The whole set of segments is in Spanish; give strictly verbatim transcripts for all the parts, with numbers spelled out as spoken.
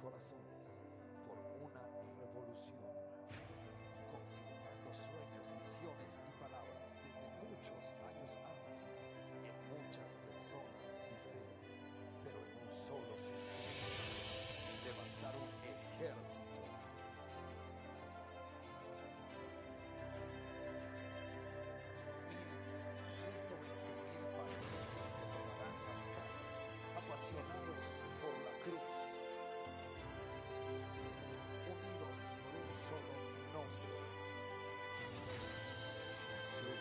corazones por una revolución, confirmando sueños, visiones y palabras desde muchos años antes, en muchas personas diferentes, pero en un solo sentido: levantar un ejército. ciento veinte mil valientes que tomarán las calles, apasionados por la cruz, unidos por un solo nombre: Jesús.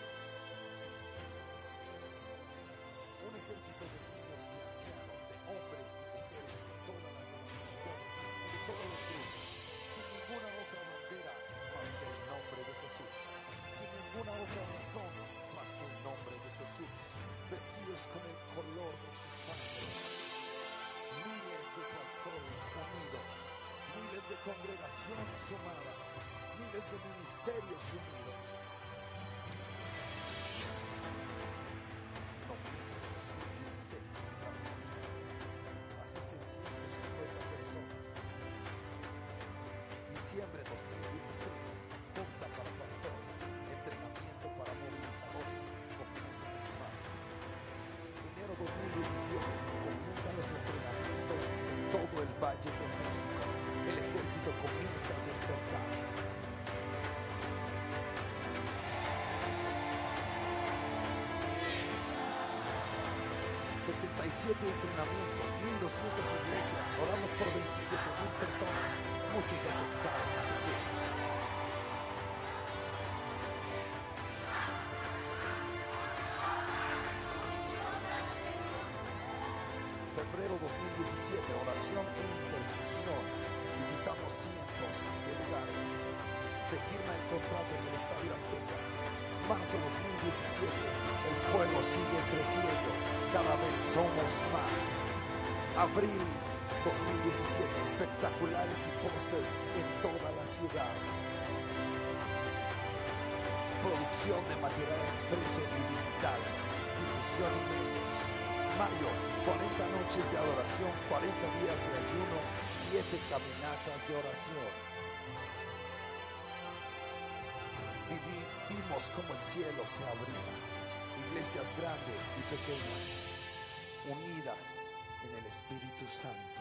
Un ejército de niños y ancianos, de hombres y mujeres, de todas las denominaciones y de todos los grupos, sin ninguna otra bandera más que el nombre de Jesús, sin ninguna otra razón más que el nombre de Jesús, vestidos con el color de su sangre. Miles de pastores unidos, miles de congregaciones sumadas, miles de ministerios unidos. Noviembre de dos mil dieciséis, Barcelona. Asisten ciento cincuenta personas. Diciembre de dos mil dieciséis, junta para pastores, entrenamiento para movilizadores, comiencen a sumarse. Enero dos mil diecisiete, comienzan los entrenamientos en todo el Valle de México. El ejército comienza a despertar. setenta y siete entrenamientos, mil doscientas iglesias, oramos por veintisiete mil personas, muchos aceptaron a Jesús. Febrero dos mil diecisiete, oración e intercesión, visitamos cientos de lugares, se firma el contrato en el Estadio Azteca. Marzo dos mil diecisiete, el fuego sigue creciendo, cada vez somos más. Abril dos mil diecisiete, espectaculares y pósters en toda la ciudad. Producción de material impreso y digital, difusión y medios. Mayo, cuarenta noches de adoración, cuarenta días de ayuno, siete caminatas de oración. Viví, vimos como el cielo se abría, iglesias grandes y pequeñas, unidas en el Espíritu Santo,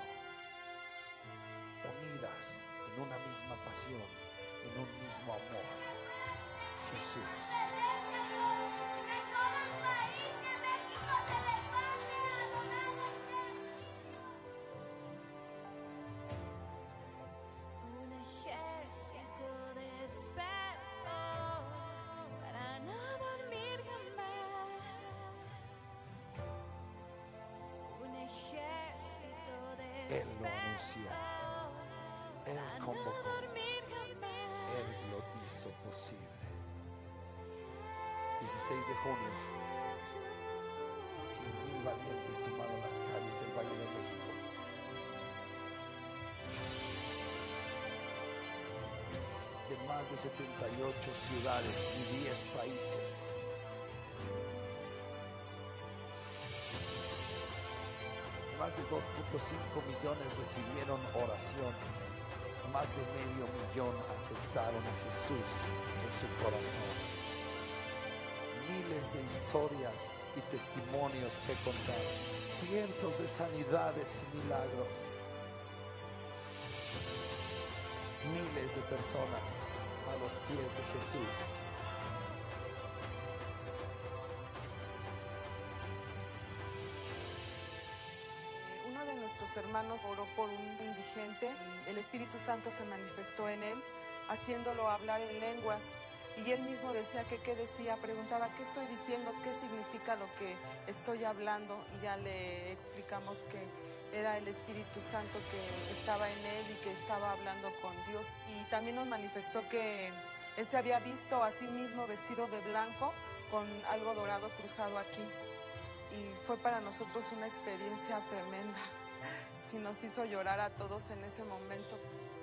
unidas en una misma pasión, en un mismo amor. Jesús. Él lo anunció, Él convocó, Él lo hizo posible. dieciséis de junio, cien mil valientes tomaron las calles del Valle de México. De más de setenta y ocho ciudades y diez países. Más de dos punto cinco millones recibieron oración. Más de medio millón aceptaron a Jesús en su corazón. Miles de historias y testimonios que contar. Cientos de sanidades y milagros. Miles de personas a los pies de Jesús. Hermanos oró por un indigente, el Espíritu Santo se manifestó en él, haciéndolo hablar en lenguas, y él mismo decía que qué decía, preguntaba qué estoy diciendo, qué significa lo que estoy hablando, y ya le explicamos que era el Espíritu Santo que estaba en él y que estaba hablando con Dios. Y también nos manifestó que él se había visto a sí mismo vestido de blanco con algo dorado cruzado aquí, y fue para nosotros una experiencia tremenda. Y nos hizo llorar a todos en ese momento.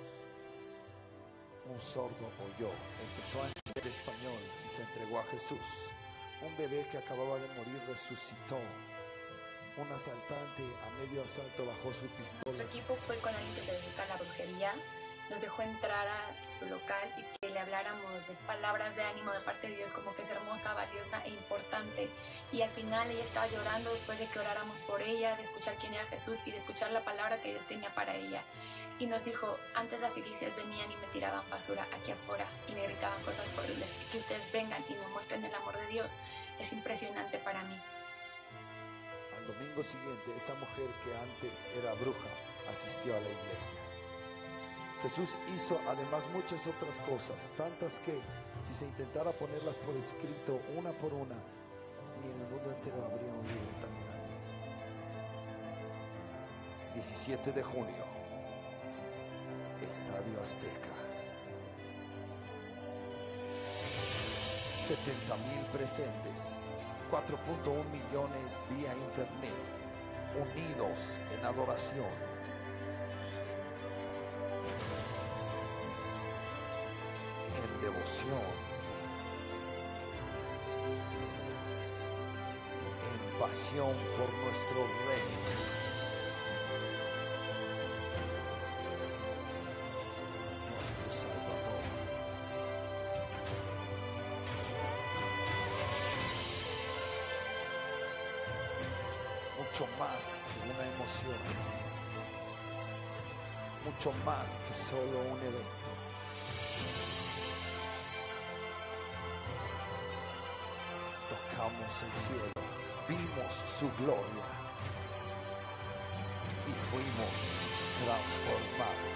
Un sordo oyó, empezó a entender español y se entregó a Jesús. Un bebé que acababa de morir resucitó. Un asaltante a medio asalto bajó su pistola. Nuestro equipo fue con alguien que se dedica a la brujería. Nos dejó entrar a su local y que le habláramos de palabras de ánimo de parte de Dios, como que es hermosa, valiosa e importante. Y al final ella estaba llorando después de que oráramos por ella, de escuchar quién era Jesús y de escuchar la palabra que Dios tenía para ella. Y nos dijo, antes las iglesias venían y me tiraban basura aquí afuera y me gritaban cosas horribles, y que ustedes vengan y me muestren el amor de Dios es impresionante para mí. Al domingo siguiente, esa mujer que antes era bruja asistió a la iglesia. Jesús hizo además muchas otras cosas, tantas que si se intentara ponerlas por escrito una por una, ni en el mundo entero habría un libro tan grande. diecisiete de junio, Estadio Azteca. setenta mil presentes, cuatro punto uno millones vía internet, unidos en adoración. Devoción, en pasión por nuestro Rey, nuestro Salvador. Mucho más que una emoción, mucho más que solo un evento. Tocamos el cielo, vimos su gloria y fuimos transformados.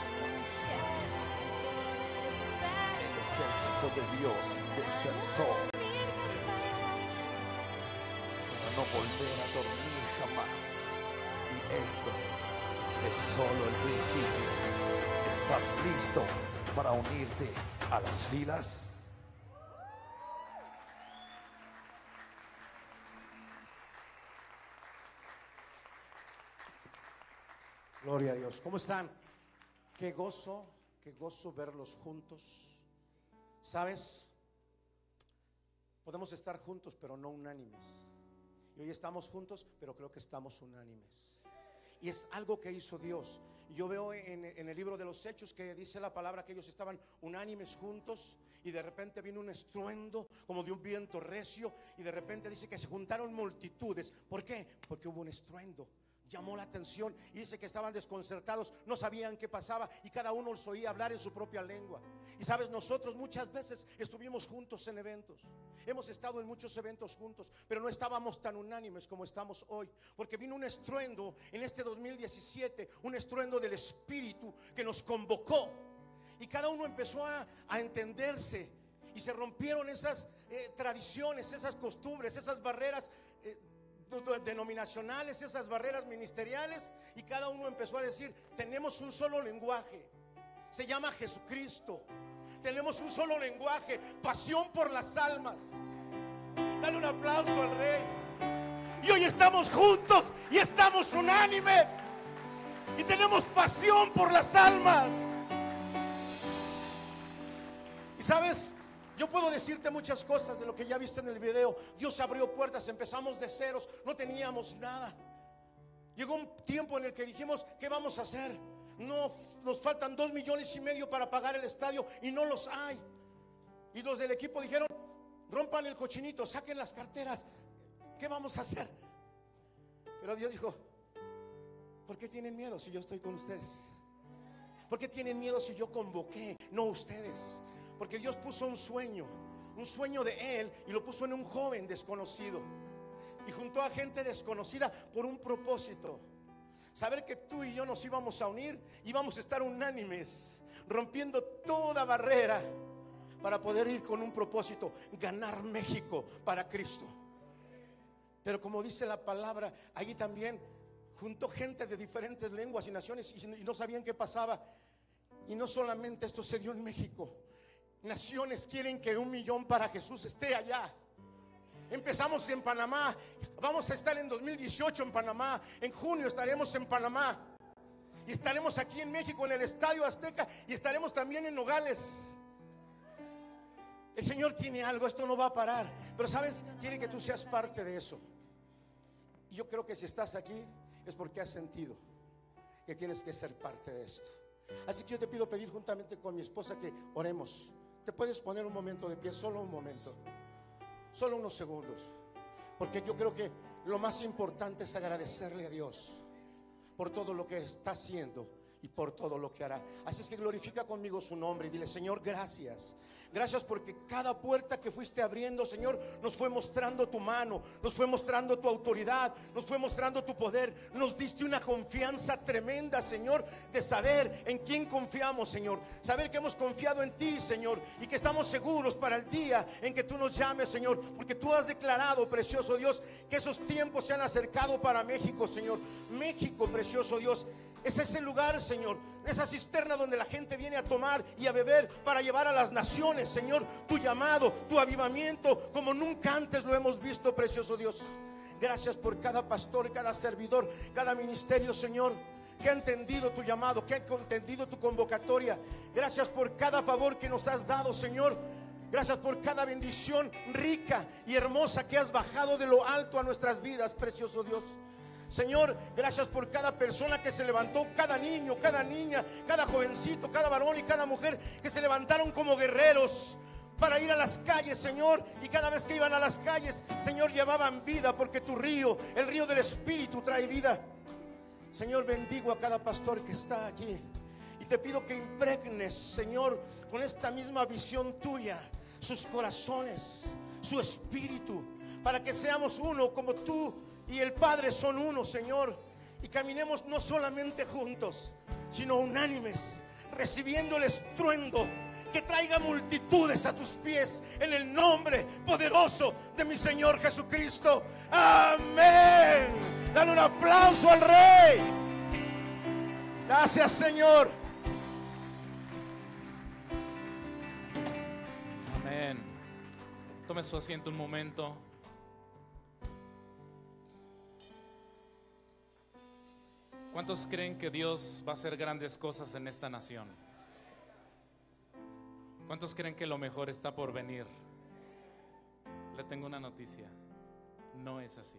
El ejército de Dios despertó para no volver a dormir jamás. Y esto es solo el principio. ¿Estás listo para unirte a las filas? Gloria a Dios. ¿Cómo están? Qué gozo, qué gozo verlos juntos. ¿Sabes? Podemos estar juntos, pero no unánimes. Y hoy estamos juntos, pero creo que estamos unánimes. Y es algo que hizo Dios. Yo veo en, en el libro de los Hechos que dice la palabra que ellos estaban unánimes juntos, y de repente vino un estruendo como de un viento recio, y de repente dice que se juntaron multitudes. ¿Por qué? Porque hubo un estruendo. Llamó la atención y dice que estaban desconcertados, no sabían qué pasaba y cada uno los oía hablar en su propia lengua. Y sabes, nosotros muchas veces estuvimos juntos en eventos, hemos estado en muchos eventos juntos, pero no estábamos tan unánimes como estamos hoy, porque vino un estruendo en este dos mil diecisiete, un estruendo del Espíritu que nos convocó, y cada uno empezó a, a entenderse, y se rompieron esas eh, tradiciones, esas costumbres, esas barreras eh, denominacionales, esas barreras ministeriales, y cada uno empezó a decir: tenemos un solo lenguaje, se llama Jesucristo. Tenemos un solo lenguaje, pasión por las almas. Dale un aplauso al Rey. Y hoy estamos juntos y estamos unánimes y tenemos pasión por las almas. Y sabes, yo puedo decirte muchas cosas de lo que ya viste en el video. Dios abrió puertas, empezamos de ceros, no teníamos nada. Llegó un tiempo en el que dijimos: ¿qué vamos a hacer? No, nos faltan dos millones y medio para pagar el estadio y no los hay. Y los del equipo dijeron: rompan el cochinito, saquen las carteras, ¿qué vamos a hacer? Pero Dios dijo: ¿por qué tienen miedo si yo estoy con ustedes? ¿Por qué tienen miedo si yo convoqué, no ustedes? Porque Dios puso un sueño, un sueño de Él, y lo puso en un joven desconocido, y juntó a gente desconocida por un propósito: saber que tú y yo nos íbamos a unir, íbamos a estar unánimes, rompiendo toda barrera, para poder ir con un propósito: ganar México para Cristo. Pero como dice la palabra, allí también juntó gente de diferentes lenguas y naciones, y no sabían qué pasaba. Y no solamente esto se dio en México, naciones quieren que un millón para Jesús esté allá. Empezamos en Panamá, vamos a estar en dos mil dieciocho en Panamá, en junio estaremos en Panamá, y estaremos aquí en México en el Estadio Azteca, y estaremos también en Nogales. El Señor tiene algo, esto no va a parar, pero sabes, quiere que tú seas parte de eso. Y yo creo que si estás aquí es porque has sentido que tienes que ser parte de esto. Así que yo te pido pedir juntamente con mi esposa que oremos. Te puedes poner un momento de pie, solo un momento, solo unos segundos, porque yo creo que lo más importante es agradecerle a Dios por todo lo que está haciendo y por todo lo que hará. Así es que glorifica conmigo su nombre y dile: Señor, gracias. Gracias porque cada puerta que fuiste abriendo, Señor, nos fue mostrando tu mano, nos fue mostrando tu autoridad, nos fue mostrando tu poder. Nos diste una confianza tremenda, Señor, de saber en quién confiamos, Señor. Saber que hemos confiado en ti, Señor, y que estamos seguros para el día en que tú nos llames, Señor. Porque tú has declarado, precioso Dios, que esos tiempos se han acercado para México, Señor. México, precioso Dios, es ese lugar, Señor, esa cisterna donde la gente viene a tomar y a beber para llevar a las naciones, Señor, tu llamado, tu avivamiento, como nunca antes lo hemos visto, precioso Dios. Gracias por cada pastor, cada servidor, cada ministerio, Señor, que ha entendido tu llamado, que ha entendido tu convocatoria. Gracias por cada favor que nos has dado, Señor. Gracias por cada bendición rica y hermosa que has bajado de lo alto a nuestras vidas, precioso Dios. Señor, gracias por cada persona que se levantó, cada niño, cada niña, cada jovencito, cada varón y cada mujer que se levantaron como guerreros para ir a las calles, Señor. Y cada vez que iban a las calles, Señor, llevaban vida, porque tu río, el río del Espíritu, trae vida. Señor, bendigo a cada pastor que está aquí y te pido que impregnes, Señor, con esta misma visión tuya, sus corazones, su espíritu, para que seamos uno como tú y el Padre son uno, Señor, y caminemos no solamente juntos, sino unánimes, recibiendo el estruendo que traiga multitudes a tus pies, en el nombre poderoso de mi Señor Jesucristo. Amén. Dale un aplauso al Rey. Gracias, Señor. Amén. Tome su asiento un momento. ¿Cuántos creen que Dios va a hacer grandes cosas en esta nación? ¿Cuántos creen que lo mejor está por venir? Le tengo una noticia: no es así.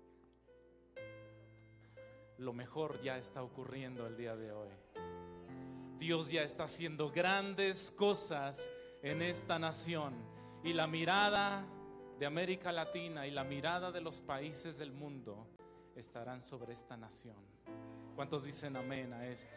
Lo mejor ya está ocurriendo el día de hoy. Dios ya está haciendo grandes cosas en esta nación, y la mirada de América Latina y la mirada de los países del mundo estarán sobre esta nación. ¿Cuántos dicen amén a esto?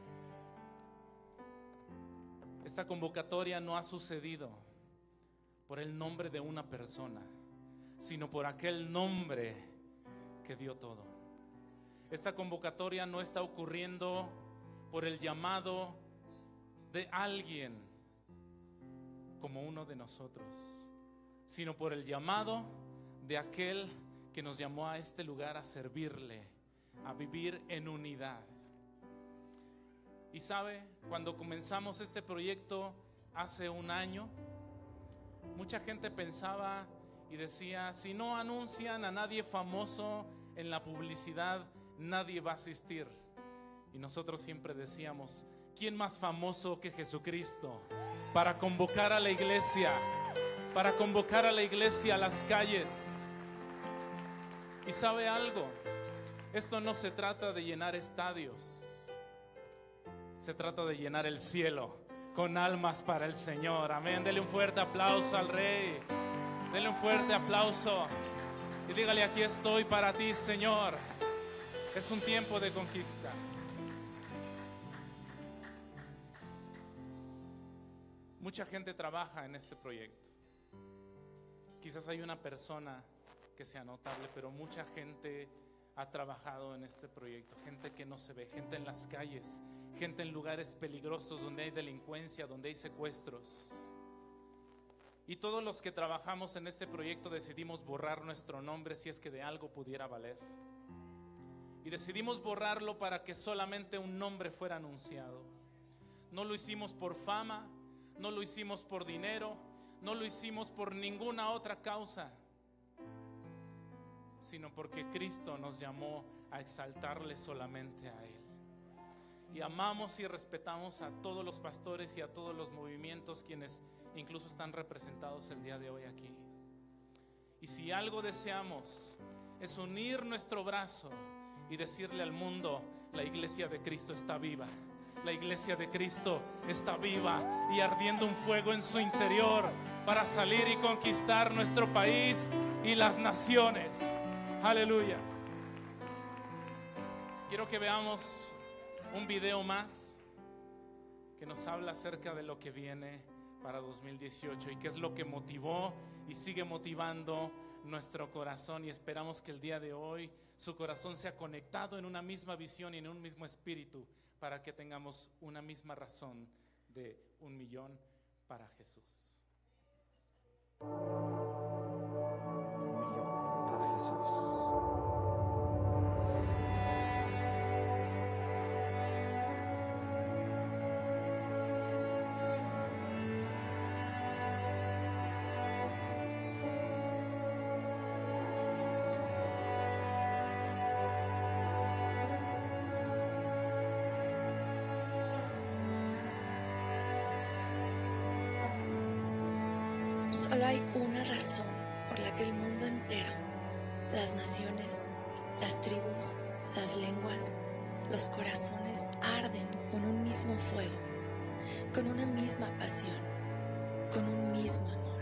Esta convocatoria no ha sucedido por el nombre de una persona, sino por aquel nombre que dio todo. Esta convocatoria no está ocurriendo por el llamado de alguien como uno de nosotros, sino por el llamado de aquel que nos llamó a este lugar a servirle, a vivir en unidad. Y sabe, cuando comenzamos este proyecto hace un año, mucha gente pensaba y decía: si no anuncian a nadie famoso en la publicidad, nadie va a asistir. Y nosotros siempre decíamos: ¿quién más famoso que Jesucristo para convocar a la iglesia, para convocar a la iglesia a las calles? Y sabe algo, esto no se trata de llenar estadios, se trata de llenar el cielo con almas para el Señor. Amén. Dele un fuerte aplauso al Rey. Dele un fuerte aplauso y dígale: aquí estoy para ti, Señor. Es un tiempo de conquista. Mucha gente trabaja en este proyecto. Quizás hay una persona que sea notable, pero mucha gente ha trabajado en este proyecto. Gente que no se ve, gente en las calles, gente en lugares peligrosos donde hay delincuencia, donde hay secuestros. Y todos los que trabajamos en este proyecto decidimos borrar nuestro nombre si es que de algo pudiera valer. Y decidimos borrarlo para que solamente un nombre fuera anunciado. No lo hicimos por fama, no lo hicimos por dinero, no lo hicimos por ninguna otra causa, sino porque Cristo nos llamó a exaltarle solamente a Él. Y amamos y respetamos a todos los pastores y a todos los movimientos, quienes incluso están representados el día de hoy aquí. Y si algo deseamos es unir nuestro brazo y decirle al mundo: la iglesia de Cristo está viva. La iglesia de Cristo está viva y ardiendo un fuego en su interior para salir y conquistar nuestro país y las naciones. Aleluya. Quiero que veamos un video más que nos habla acerca de lo que viene para dos mil dieciocho y qué es lo que motivó y sigue motivando nuestro corazón, y esperamos que el día de hoy su corazón sea conectado en una misma visión y en un mismo espíritu, para que tengamos una misma razón de un millón para Jesús. Un millón para Jesús. Solo hay una razón por la que el mundo entero, las naciones, las tribus, las lenguas, los corazones arden con un mismo fuego, con una misma pasión, con un mismo amor.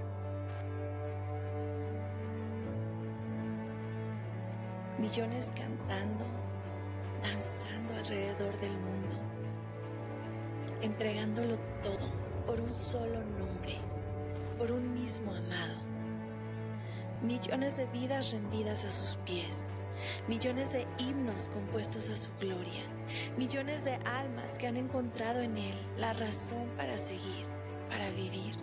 Millones cantando, danzando alrededor del mundo, entregándolo todo por un solo nombre, por un mismo amado. Millones de vidas rendidas a sus pies, millones de himnos compuestos a su gloria, millones de almas que han encontrado en Él la razón para seguir, para vivir.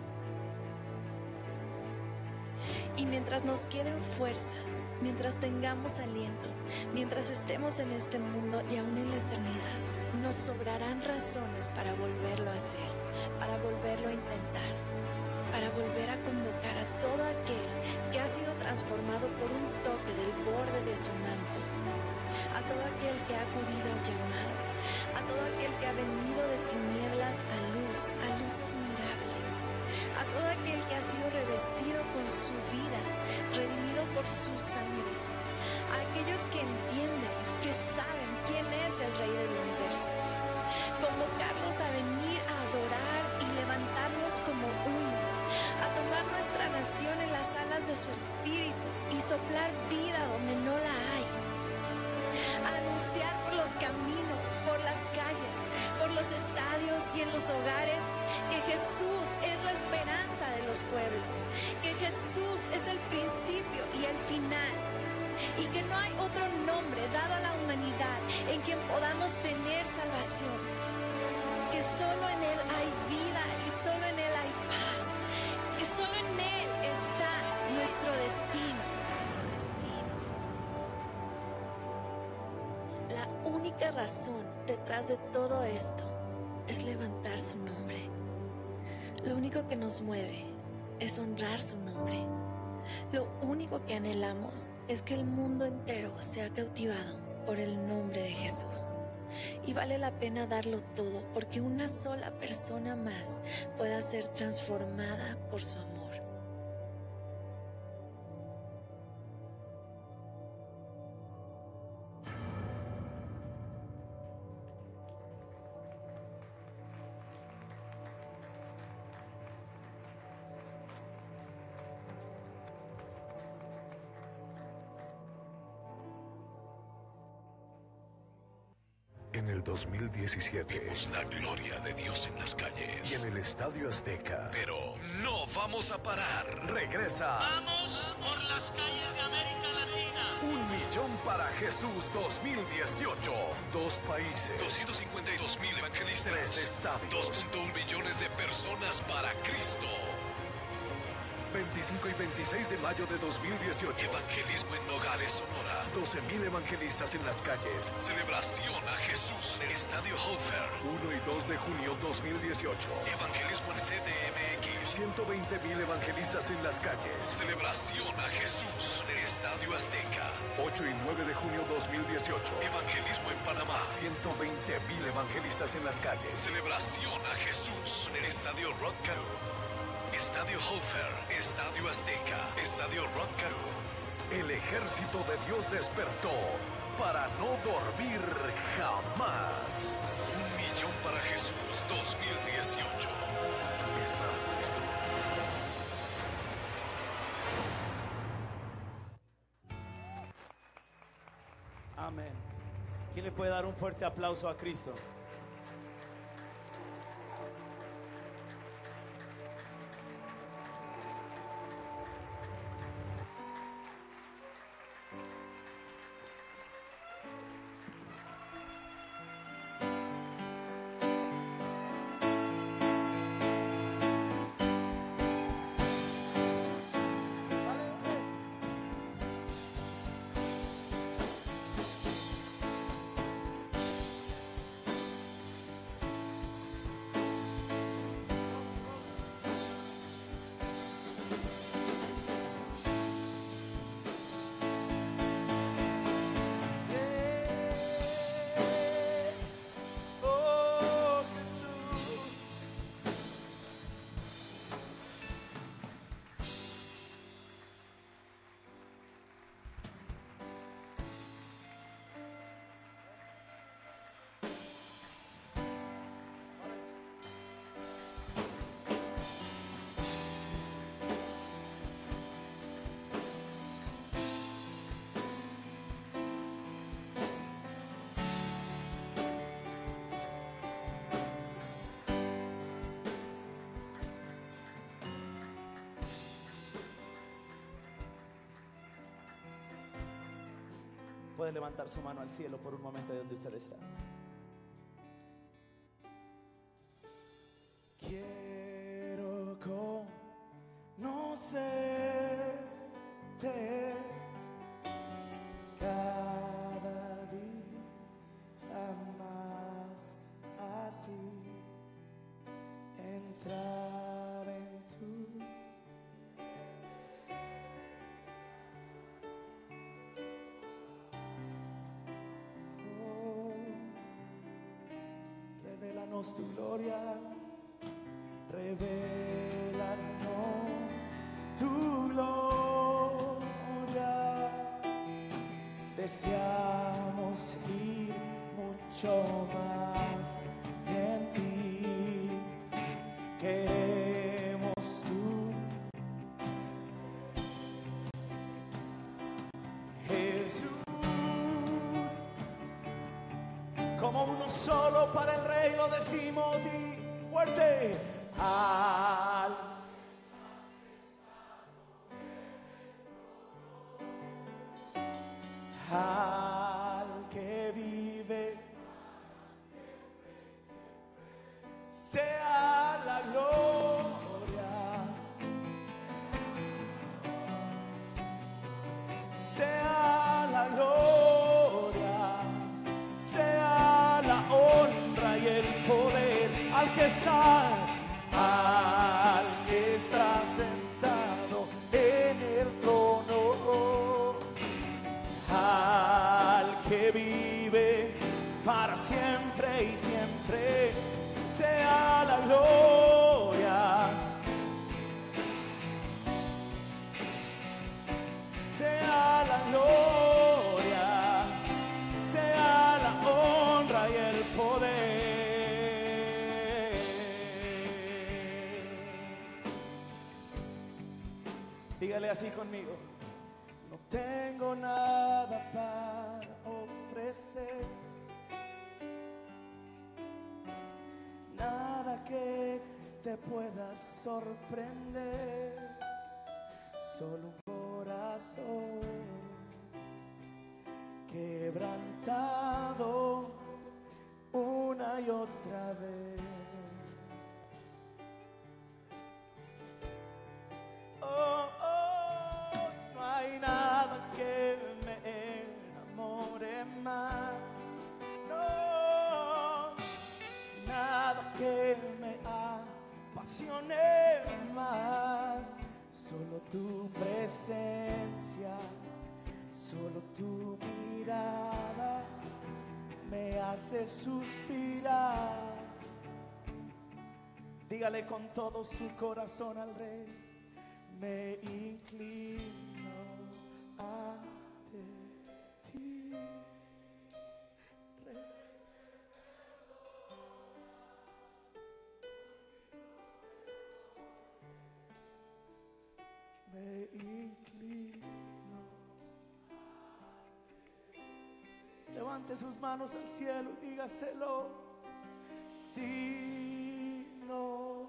Y mientras nos queden fuerzas, mientras tengamos aliento, mientras estemos en este mundo y aún en la eternidad, nos sobrarán razones para volverlo a hacer, para volverlo a intentar, para volver a convocar a todo aquel que ha sido transformado por un toque del borde de su manto, a todo aquel que ha acudido al llamado, a todo aquel que ha venido de tinieblas a luz, a luz admirable, a todo aquel que ha sido revestido con su vida, redimido por su sangre, a aquellos que entienden, que saben quién es el Rey del universo, convocarlos a venir a adorar y levantarnos como uno, a tomar nuestra nación en las alas de su espíritu y soplar vida donde no la hay, a anunciar por los caminos, por las calles, por los estadios y en los hogares que Jesús es la esperanza de los pueblos, que Jesús es el principio y el final, y que no hay otro nombre dado a la humanidad en quien podamos tener salvación, que solo en Él hay vida y solo en Él hay paz, que solo en Él está nuestro destino. La única razón detrás de todo esto es levantar su nombre. Lo único que nos mueve es honrar su nombre. Lo único que anhelamos es que el mundo entero sea cautivado por el nombre de Jesús. Y vale la pena darlo todo porque una sola persona más pueda ser transformada por su amor. En el dos mil diecisiete vimos la gloria de Dios en las calles. y en el Estadio Azteca Pero no vamos a parar. regresa Vamos por las calles de América Latina. Un Millón para Jesús dos mil dieciocho. Dos países, doscientos cincuenta y dos mil evangelistas. tres estadios, dos punto uno millones de personas para Cristo. veinticinco y veintiséis de mayo de dos mil dieciocho. Evangelismo en Nogales, Sonora. doce mil evangelistas en las calles. Celebración a Jesús en el Estadio Hofer. uno y dos de junio dos mil dieciocho. Evangelismo en C D M X. ciento veinte mil evangelistas en las calles. Celebración a Jesús en el Estadio Azteca. ocho y nueve de junio dos mil dieciocho. Evangelismo en Panamá. ciento veinte mil evangelistas en las calles. Celebración a Jesús en el Estadio Rod Carew. Estadio Hofer, Estadio Azteca, Estadio Rod Carew. El ejército de Dios despertó para no dormir jamás. Un millón para Jesús dos mil dieciocho. ¿Estás listo? Amén. ¿Quién le puede dar un fuerte aplauso a Cristo? Puede levantar su mano al cielo por un momento de donde usted está. Quiero conocerte cada día más a ti, entrar en tu Revélanos tu gloria, revélanos tu gloria. Deseamos ir mucho más en ti. Queremos tu Jesús, como uno solo para el Rey lo decimos y fuerte. Al al que vive sea la gloria, sea la gloria, sea la honra y el poder al que está, al que está sentado en el trono, al que vive para siempre y siempre, sea la gloria, sea la gloria, sea la honra y el poder. Dígale así conmigo: no tengo nada para ofrecer, nada que te pueda sorprender, solo un corazón quebrantado una y otra vez. Oh, oh, no hay nada que me enamore más, no, nada que me apasione más, solo tu presencia, solo tu mirada me hace suspirar. Dígale con todo su corazón al Rey: me inclino ante ti. Me inclino. Levante sus manos al cielo y dígaselo. Digno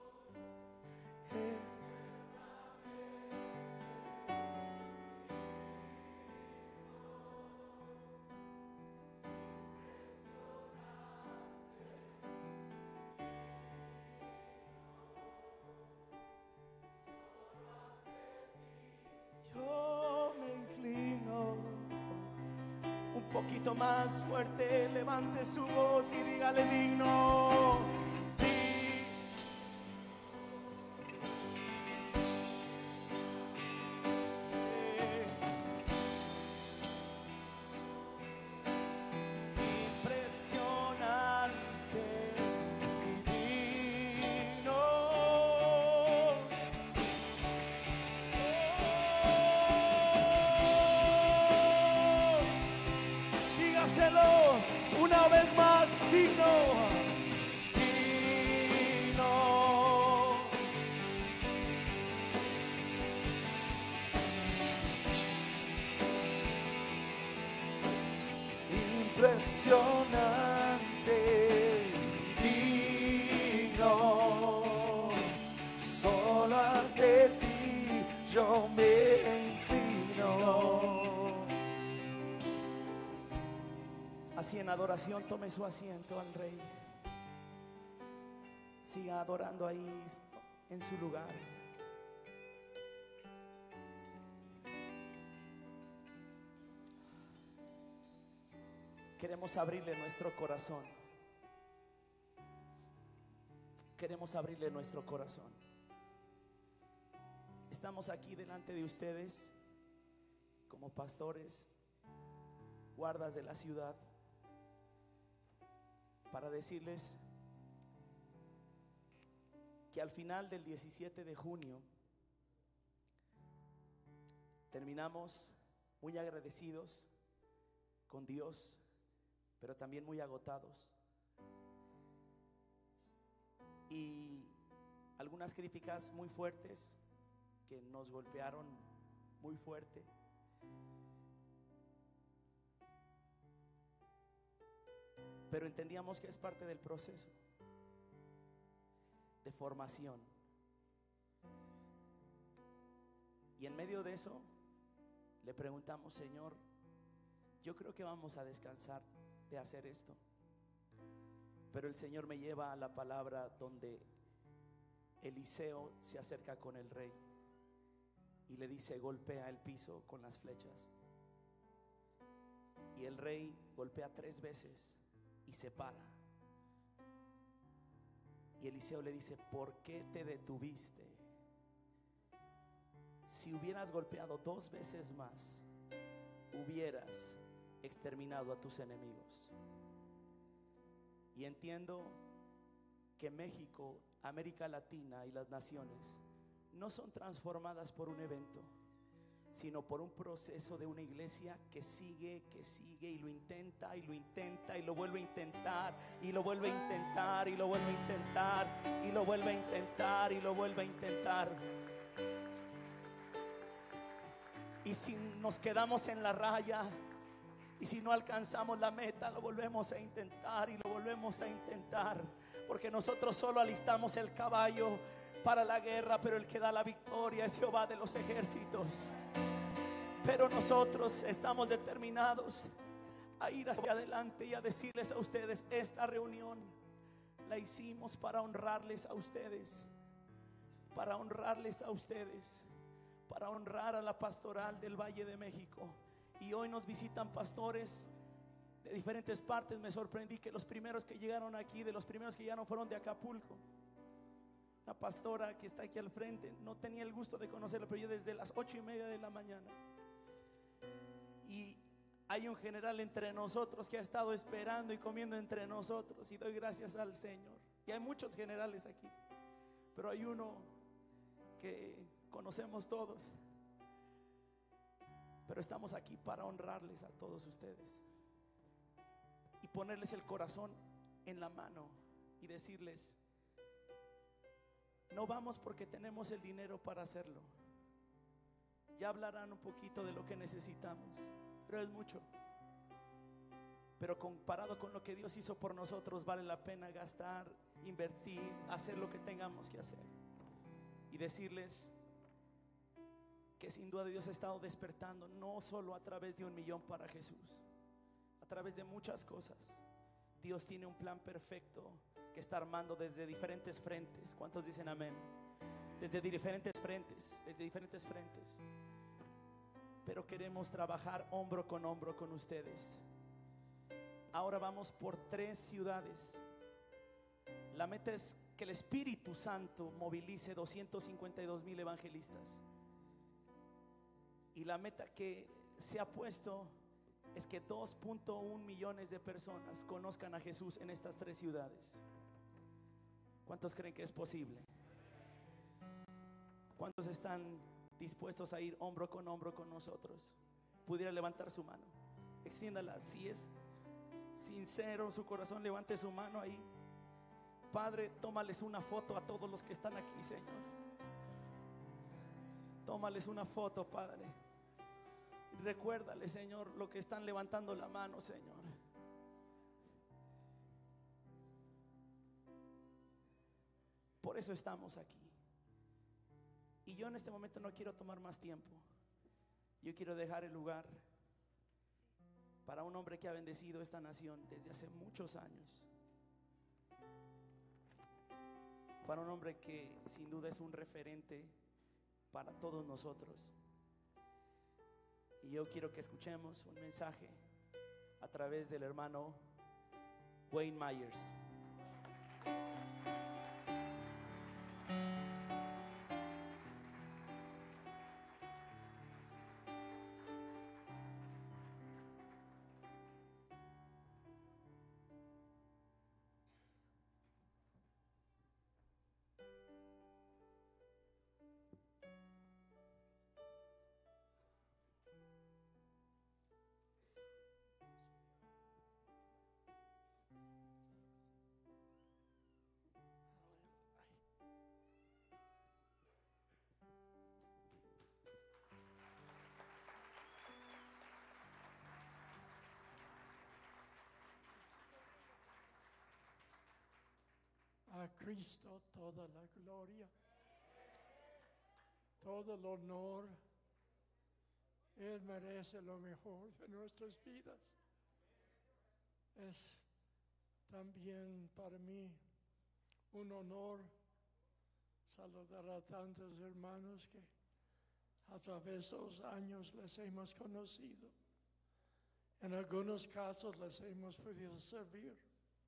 es. Yo me inclino. Un poquito más fuerte, levante su voz y dígale digno. Una vez más, digno, digno. Impresionante, digno, solo ante ti yo me inclino. Así en adoración tome su asiento al Rey. Siga adorando ahí en su lugar. Queremos abrirle nuestro corazón. Queremos abrirle nuestro corazón. Estamos aquí delante de ustedes como pastores, guardas de la ciudad, para decirles que al final del diecisiete de junio terminamos muy agradecidos con Dios, pero también muy agotados, y algunas críticas muy fuertes que nos golpearon muy fuerte. Pero entendíamos que es parte del proceso de formación. Y en medio de eso le preguntamos: Señor, yo creo que vamos a descansar de hacer esto. Pero el Señor me lleva a la palabra donde Eliseo se acerca con el rey y le dice: golpea el piso con las flechas. Y el rey golpea tres veces y se para. Y Eliseo le dice: ¿por qué te detuviste? Si hubieras golpeado dos veces más, hubieras exterminado a tus enemigos. Y entiendo que México, América Latina y las naciones no son transformadas por un evento, sino por un proceso de una iglesia que sigue, que sigue y lo intenta y lo intenta y lo vuelve a intentar y lo vuelve a intentar y lo vuelve a intentar y lo vuelve a intentar y lo vuelve a intentar. Y si nos quedamos en la raya y si no alcanzamos la meta, lo volvemos a intentar y lo volvemos a intentar, porque nosotros solo alistamos el caballo para la guerra, pero el que da la victoria es Jehová de los ejércitos. Pero nosotros estamos determinados a ir hacia adelante y a decirles a ustedes: esta reunión la hicimos para honrarles a ustedes, para honrarles a ustedes, para honrar a la pastoral del Valle de México. Y hoy nos visitan pastores de diferentes partes. Me sorprendí que los primeros que llegaron aquí, de los primeros que llegaron, fueron de Acapulco. La pastora que está aquí al frente, no tenía el gusto de conocerla, pero yo desde las ocho y media de la mañana. Y hay un general entre nosotros que ha estado esperando y comiendo entre nosotros, y doy gracias al Señor. Y hay muchos generales aquí, pero hay uno que conocemos todos. pero estamos aquí para honrarles a todos ustedes y ponerles el corazón en la mano y decirles: no vamos porque tenemos el dinero para hacerlo. Ya hablarán un poquito de lo que necesitamos, pero es mucho. Pero comparado con lo que Dios hizo por nosotros, vale la pena gastar, invertir, hacer lo que tengamos que hacer. Y decirles que sin duda Dios ha estado despertando, no solo a través de un millón para Jesús, a través de muchas cosas. Dios tiene un plan perfecto que está armando desde diferentes frentes. ¿Cuántos dicen amén? Desde diferentes frentes, desde diferentes frentes. Pero queremos trabajar hombro con hombro con ustedes. Ahora vamos por tres ciudades. La meta es que el Espíritu Santo movilice doscientos cincuenta y dos mil evangelistas. Y la meta que se ha puesto es que dos punto uno millones de personas conozcan a Jesús en estas tres ciudades. ¿Cuántos creen que es posible? ¿Cuántos están dispuestos a ir hombro con hombro con nosotros? Pudiera levantar su mano, extiéndala. Si es sincero su corazón, levante su mano ahí. Padre, tómales una foto a todos los que están aquí, Señor. Tómales una foto, Padre. Recuérdale, Señor, lo que están levantando la mano, Señor. Por eso estamos aquí. Y yo en este momento no quiero tomar más tiempo. Yo quiero dejar el lugar para un hombre que ha bendecido esta nación desde hace muchos años. Para un hombre que sin duda es un referente para todos nosotros. Y yo quiero que escuchemos un mensaje a través del hermano Wayne Myers. A Cristo toda la gloria, todo el honor. Él merece lo mejor de nuestras vidas. Es también para mí un honor saludar a tantos hermanos que a través de los años les hemos conocido. En algunos casos les hemos podido servir.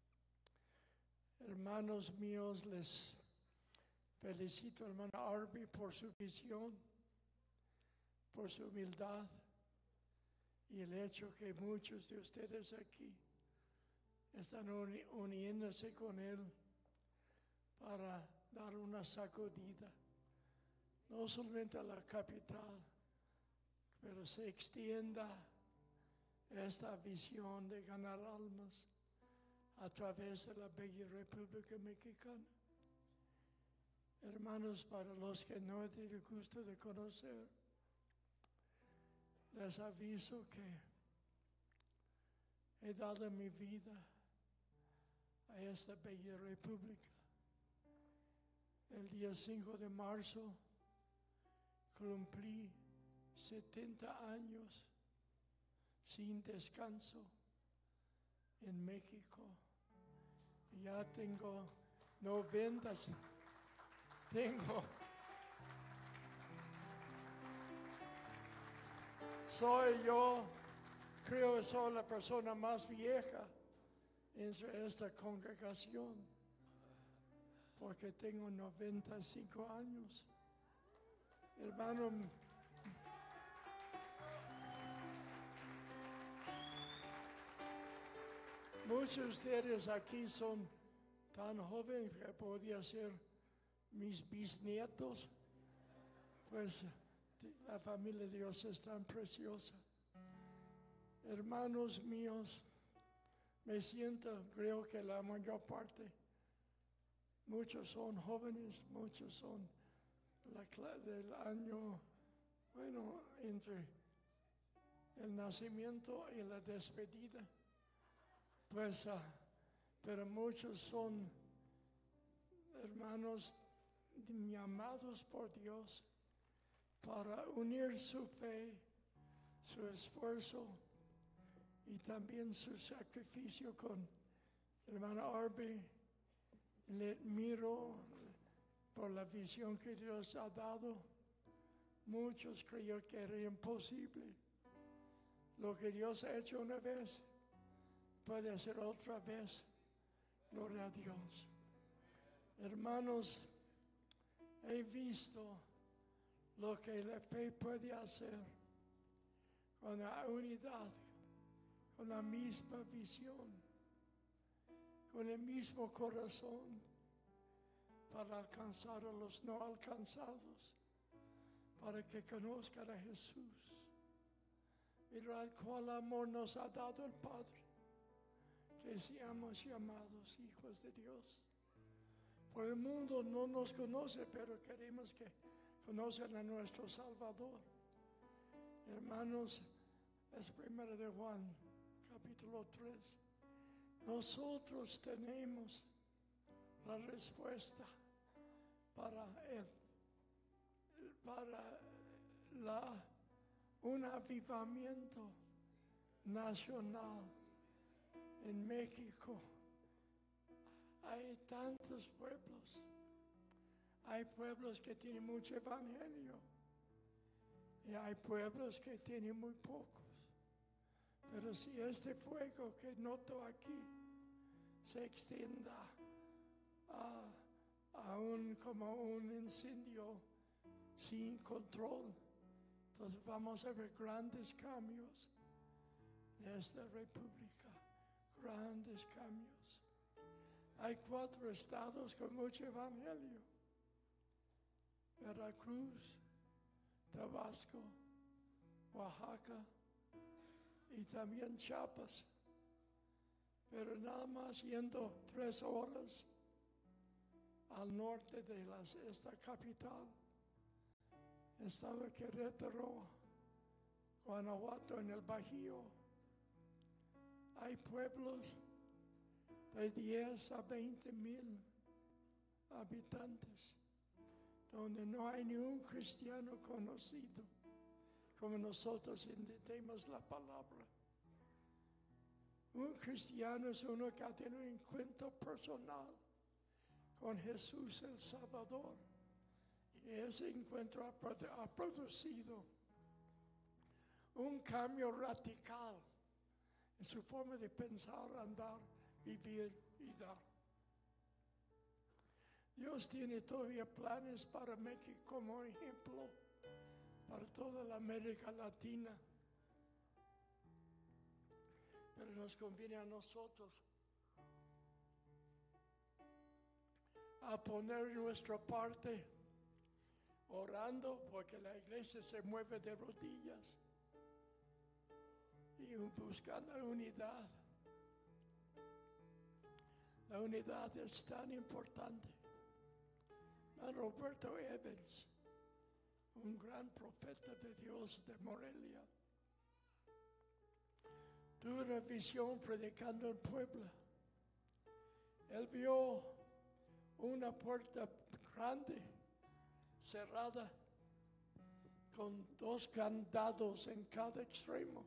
Hermanos míos, les felicito, hermano Arby, por su visión, por su humildad y el hecho que muchos de ustedes aquí están uni- uniéndose con él para dar una sacudida, no solamente a la capital, pero se extienda esta visión de ganar almas a través de la bella República Mexicana. Hermanos, para los que no he tenido el gusto de conocer, les aviso que he dado mi vida a esta bella República. El día cinco de marzo cumplí setenta años sin descanso en México. Ya tengo noventa, tengo, soy yo, creo que soy la persona más vieja entre esta congregación, porque tengo noventa y cinco años. Hermano, muchos de ustedes aquí son tan jóvenes que podían ser mis bisnietos. Pues La familia de Dios es tan preciosa. Hermanos míos, me siento, creo que la mayor parte, muchos son jóvenes, muchos son la, del año, bueno, entre el nacimiento y la despedida. Pues, uh, pero muchos son hermanos llamados por Dios para unir su fe, su esfuerzo y también su sacrificio con hermana Arby. Le admiro por la visión que Dios ha dado. Muchos creyeron que era imposible. Lo que Dios ha hecho una vez, puede hacer otra vez. Gloria a Dios. Hermanos, he visto lo que la fe puede hacer con la unidad, con la misma visión, con el mismo corazón, para alcanzar a los no alcanzados, para que conozcan a Jesús. Mirad cuál amor nos ha dado el Padre, que seamos llamados hijos de Dios. Por el mundo no nos conoce, pero queremos que conozcan a nuestro Salvador. Hermanos, es primero de Juan, capítulo tres. Nosotros tenemos la respuesta para el, para la, un avivamiento nacional en México. Hay tantos pueblos. Hay pueblos que tienen mucho evangelio y hay pueblos que tienen muy pocos. Pero si este fuego que noto aquí se extienda a, a un, como un incendio sin control, entonces vamos a ver grandes cambios en esta república, grandes cambios. Hay cuatro estados con mucho evangelio: Veracruz, Tabasco, Oaxaca y también Chiapas. Pero nada más yendo tres horas al norte de las, esta capital, estaba Querétaro, Guanajuato, en el Bajío. Hay pueblos de diez a veinte mil habitantes, donde no hay ni un cristiano conocido, como nosotros entendemos la palabra. Un cristiano es uno que ha tenido un encuentro personal con Jesús el Salvador. Y ese encuentro ha, ha producido un cambio radical en su forma de pensar, andar, vivir y dar. Dios tiene todavía planes para México como ejemplo para toda la América Latina. Pero nos conviene a nosotros a poner nuestra parte, orando, porque la iglesia se mueve de rodillas y buscando la unidad. La unidad es tan importante. Roberto Evans, un gran profeta de Dios de Morelia, tuvo una visión predicando en Puebla. Él vio una puerta grande, cerrada, con dos candados en cada extremo.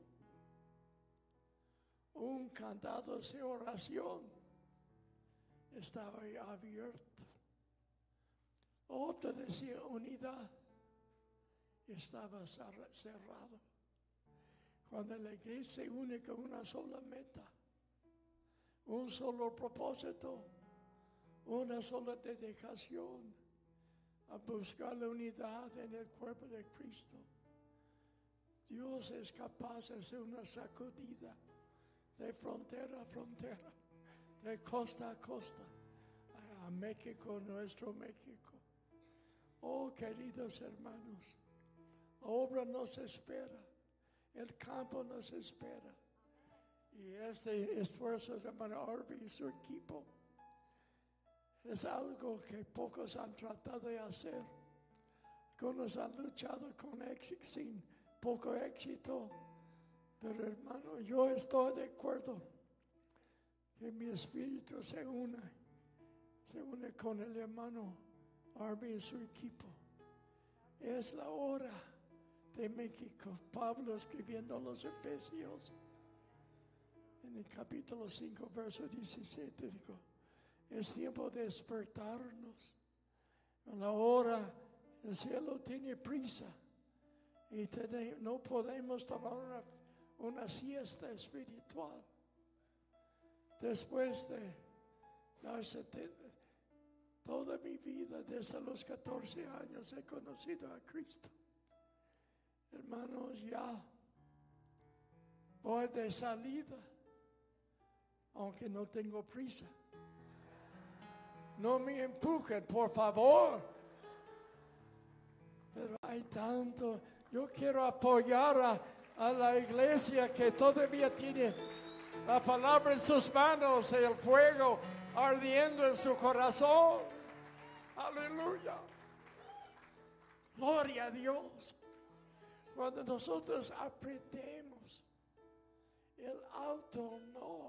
Un candado de oración estaba abierto. Otro decía unidad, estaba cerrado. Cuando la iglesia se une con una sola meta, un solo propósito, una sola dedicación a buscar la unidad en el cuerpo de Cristo, Dios es capaz de hacer una sacudida de frontera a frontera, de costa a costa, a México, nuestro México. Oh, queridos hermanos, obra nos espera, el campo nos espera. Y este esfuerzo de hermano Arby y su equipo es algo que pocos han tratado de hacer. Algunos han luchado con éxito, sin poco éxito. Pero hermano, yo estoy de acuerdo que mi espíritu se une, se une con el hermano Arby y su equipo. Es la hora de México. Pablo escribiendo a los Efesios en el capítulo cinco, verso diecisiete, dijo, es tiempo de despertarnos. A la hora el cielo tiene prisa y tenemos, no podemos tomar una, una siesta espiritual. Después de darse toda mi vida, desde los catorce años, he conocido a Cristo. Hermanos, ya voy de salida, aunque no tengo prisa. No me empujen, por favor. Pero hay tanto. Yo quiero apoyar a, a la iglesia que todavía tiene la palabra en sus manos y el fuego ardiendo en su corazón. Aleluya. Gloria a Dios. Cuando nosotros aprendemos el alto honor,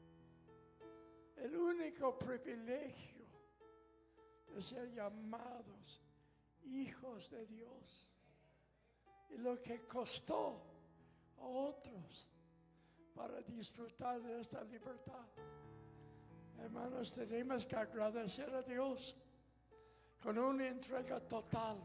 el único privilegio de ser llamados hijos de Dios, y lo que costó a otros para disfrutar de esta libertad. Hermanos, tenemos que agradecer a Dios con una entrega total.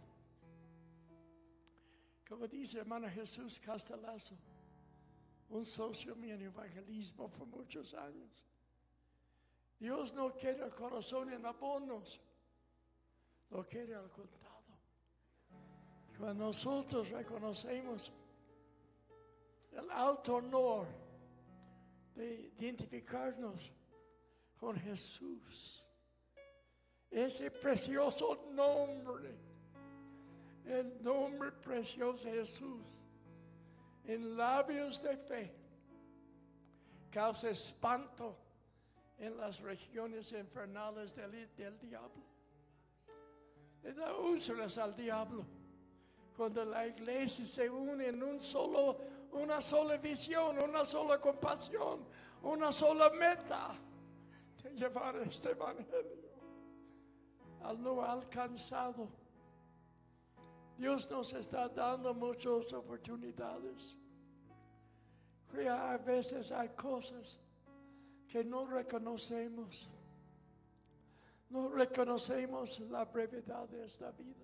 Como dice hermano Jesús Castelazo, un socio mío en evangelismo por muchos años. Dios no quiere el corazón en abonos, lo quiere al contado. Cuando nosotros reconocemos el alto honor de identificarnos con Jesús, ese precioso nombre, el nombre precioso de Jesús, en labios de fe, causa espanto en las regiones infernales del, del diablo. Le da úlceras al diablo cuando la iglesia se une en un solo, una sola visión, una sola compasión, una sola meta de llevar este evangelio al no alcanzado. Dios nos está dando muchas oportunidades. Creo a veces hay cosas que no reconocemos. No reconocemos la brevedad de esta vida.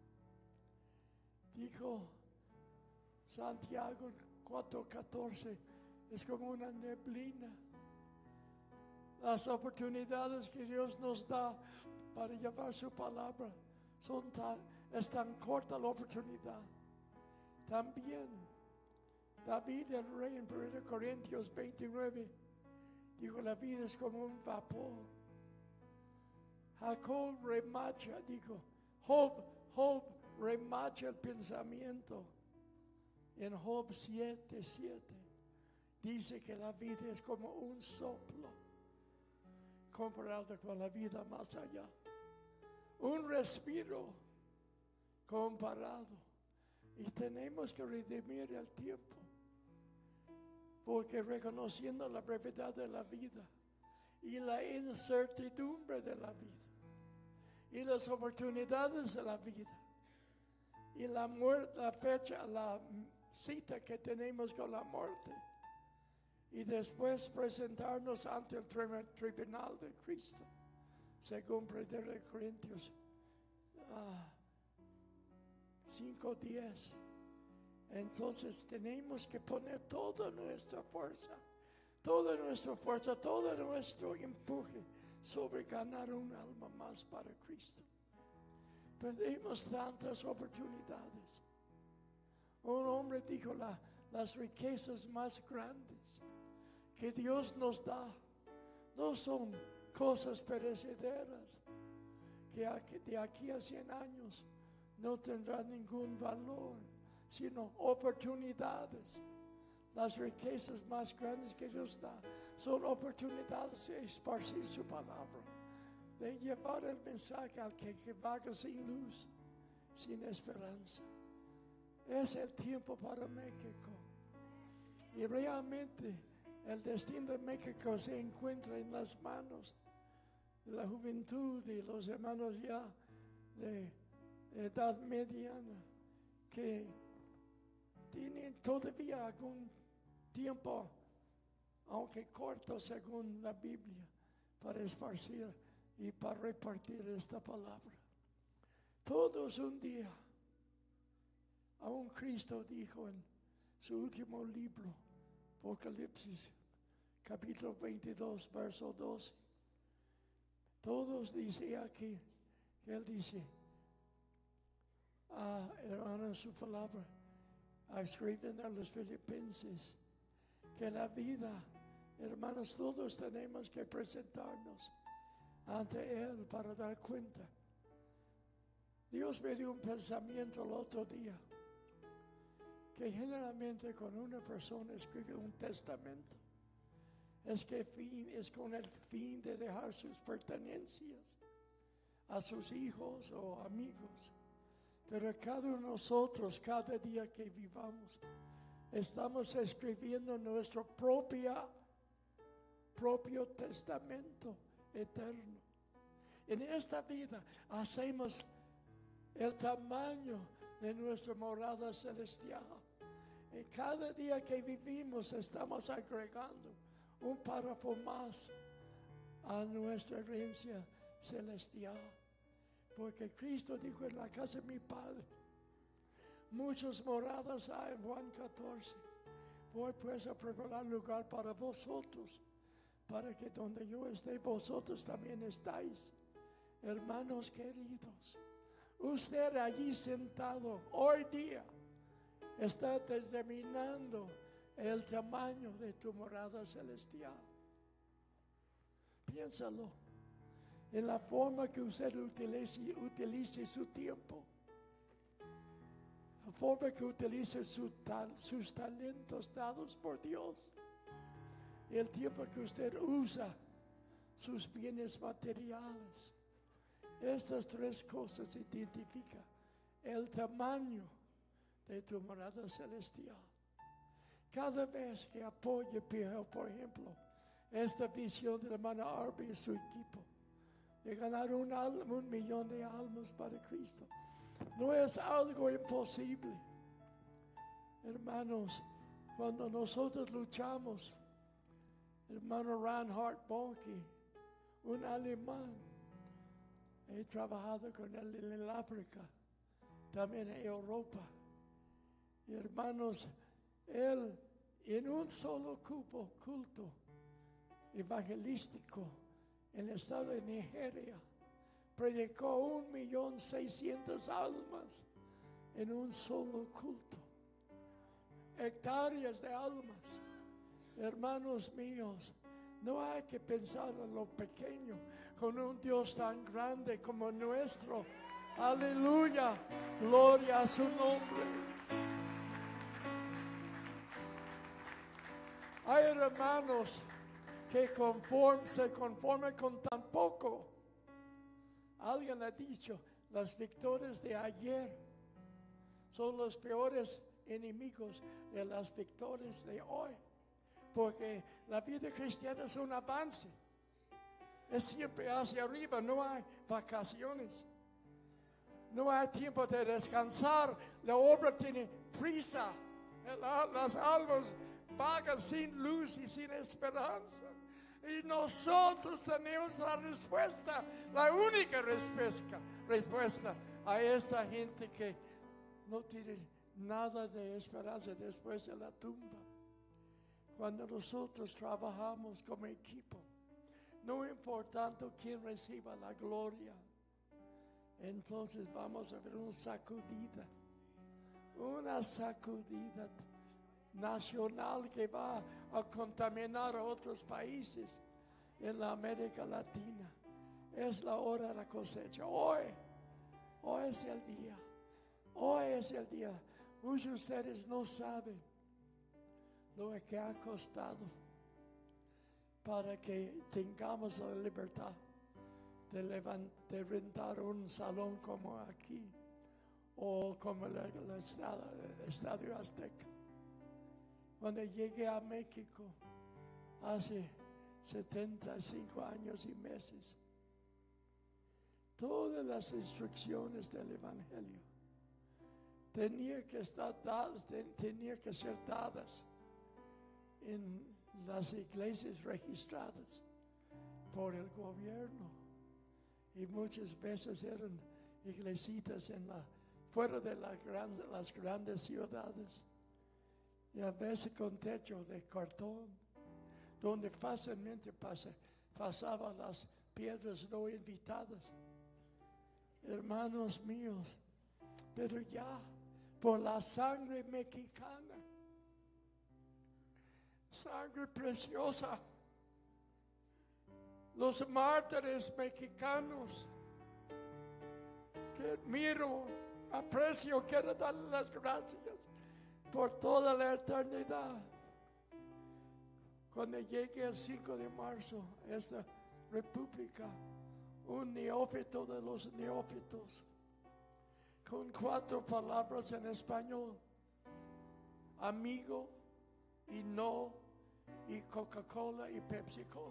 Dijo Santiago cuatro catorce, es como una neblina. Las oportunidades que Dios nos da para llevar su palabra son tan, es tan corta la oportunidad. También David el rey en primera Corintios veintinueve dijo, la vida es como un vapor. Jacob remacha, dijo, Job, Job remacha el pensamiento. En Job siete siete dice que la vida es como un soplo comparado con la vida más allá. Un respiro comparado. Y tenemos que redimir el tiempo, porque reconociendo la brevedad de la vida y la incertidumbre de la vida y las oportunidades de la vida y la muerte, la fecha, la cita que tenemos con la muerte, y después presentarnos ante el tribunal de Cristo, según primera Corintios ah, cinco diez. Entonces tenemos que poner toda nuestra fuerza, toda nuestra fuerza, todo nuestro empuje sobre ganar un alma más para Cristo. Perdemos tantas oportunidades. Un hombre dijo, la, las riquezas más grandes que Dios nos da no son cosas perecederas, que de aquí a cien años no tendrán ningún valor, sino oportunidades. Las riquezas más grandes que Dios da son oportunidades de esparcir su palabra, de llevar el mensaje al que, que vaga sin luz, sin esperanza. Es el tiempo para México. Y realmente el destino de México se encuentra en las manos de la juventud y los hermanos ya de edad mediana que tienen todavía algún tiempo, aunque corto según la Biblia, para esparcir y para repartir esta palabra. Todos un día, aún Cristo dijo en su último libro, Apocalipsis, capítulo veintidós, verso doce. Todos dice aquí, Él dice, ah, hermano, en su palabra, escriben a los filipenses, que la vida, hermanos, todos tenemos que presentarnos ante Él para dar cuenta. Dios me dio un pensamiento el otro día, que generalmente cuando una persona escribe un testamento, es que fin, es con el fin de dejar sus pertenencias a sus hijos o amigos. Pero cada uno de nosotros, cada día que vivamos, estamos escribiendo nuestro propia, propio testamento eterno. En esta vida hacemos el tamaño de nuestra morada celestial. En cada día que vivimos estamos agregando un párrafo más a nuestra herencia celestial. Porque Cristo dijo, en la casa de mi Padre muchas moradas hay, en Juan catorce. Voy pues a preparar lugar para vosotros, para que donde yo esté, vosotros también estáis. Hermanos queridos, usted allí sentado hoy día está determinando el tamaño de tu morada celestial. Piénsalo en la forma que usted utilice, utilice su tiempo, la forma que utilice su tal, sus talentos dados por Dios, el tiempo que usted usa sus bienes materiales. Estas tres cosas identifican el tamaño de tu morada celestial. Cada vez que apoye, por ejemplo, esta visión de la hermana Arby y su equipo, de ganar un, alma, un millón de almas para Cristo, no es algo imposible. Hermanos, cuando nosotros luchamos, hermano Reinhard Bonnke, un alemán, he trabajado con él en el África, también en Europa. Y hermanos, él en un solo culto, culto evangelístico en el estado de Nigeria predicó un millón seiscientas almas en un solo culto. Hectáreas de almas. Hermanos míos, no hay que pensar en lo pequeño con un Dios tan grande como nuestro. Aleluya, gloria a su nombre. Hay hermanos que conform, se conforman con tan poco. Alguien ha dicho, las victorias de ayer son los peores enemigos de las victorias de hoy. Porque la vida cristiana es un avance. Es siempre hacia arriba, no hay vacaciones. No hay tiempo de descansar. La obra tiene prisa. Las almas vagan sin luz y sin esperanza. Y nosotros tenemos la respuesta, la única respuesta, respuesta a esta gente que no tiene nada de esperanza después de la tumba. Cuando nosotros trabajamos como equipo, no importando quién reciba la gloria, entonces vamos a ver una sacudida, una sacudida nacional que va a contaminar a otros países en la América Latina. Es la hora de la cosecha. Hoy, hoy es el día. Hoy es el día. Muchos de ustedes no saben lo que ha costado para que tengamos la libertad de, levant, de rentar un salón como aquí o como el, el, estado, el Estadio Azteca. Cuando llegué a México hace setenta y cinco años y meses, todas las instrucciones del Evangelio tenía que estar dadas, tenía que ser dadas en las iglesias registradas por el gobierno, y muchas veces eran iglesitas en la, fuera de la gran, las grandes ciudades, y a veces con techo de cartón, donde fácilmente pasa, pasaban las piedras no invitadas. Hermanos míos, pero ya por la sangre mexicana, sangre preciosa, los mártires mexicanos que admiro, aprecio, quiero darles las gracias por toda la eternidad. Cuando llegué el cinco de marzo a esta república, un neófito de los neófitos, con cuatro palabras en español: amigo y no, y Coca-Cola y Pepsi-Cola.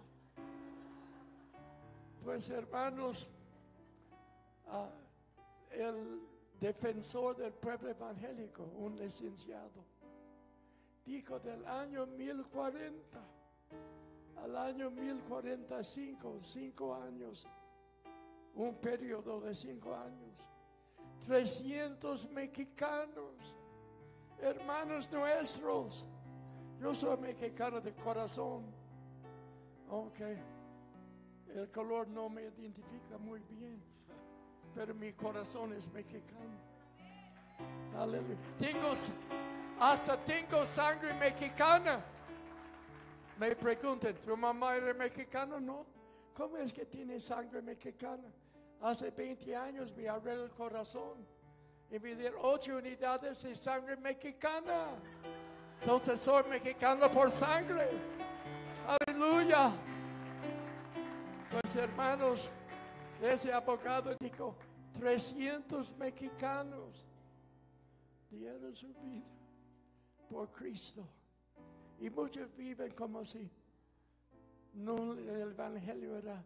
Pues hermanos, uh, el defensor del pueblo evangélico, un licenciado, dijo del año mil cuarenta al año mil cuarenta y cinco, cinco años, un periodo de cinco años, trescientos mexicanos, hermanos nuestros. Yo soy mexicano de corazón, aunque el color no me identifica muy bien, pero mi corazón es mexicano. Aleluya. Tengo, hasta tengo sangre mexicana. Me preguntan, ¿tu mamá era mexicana? No. ¿Cómo es que tiene sangre mexicana? Hace veinte años me abrió el corazón y me dieron ocho unidades de sangre mexicana. Entonces soy mexicano por sangre. Aleluya. Pues hermanos, ese abogado dijo, trescientos mexicanos dieron su vida por Cristo. Y muchos viven como si no, el evangelio era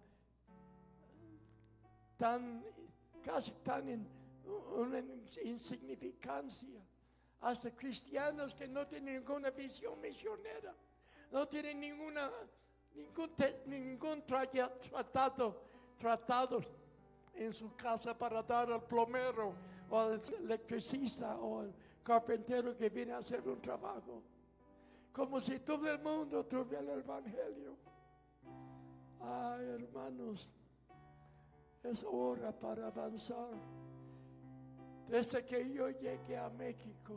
tan, casi tan in, una insignificancia. Hasta cristianos que no tienen ninguna visión misionera, no tienen ninguna, ningún, te, ningún tratado, tratado en su casa para dar al plomero o al electricista o al carpintero que viene a hacer un trabajo. Como si todo el mundo tuviera el evangelio. Ay, hermanos, es hora para avanzar. Desde que yo llegué a México,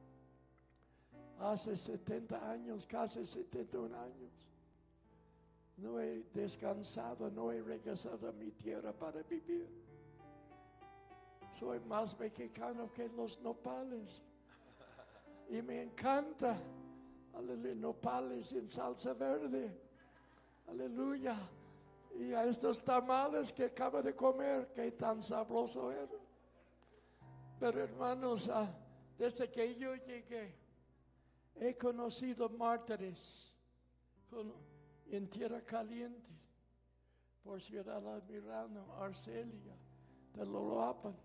hace setenta años, casi setenta y un años, no he descansado, no he regresado a mi tierra para vivir. Soy más mexicano que los nopales. Y me encanta, aleluya, nopales en salsa verde. Aleluya. Y a estos tamales que acabo de comer, que tan sabroso era. Pero hermanos, uh, desde que yo llegué, he conocido mártires con, en Tierra Caliente, por Ciudad Almirano, Arcelia, de Loloapan.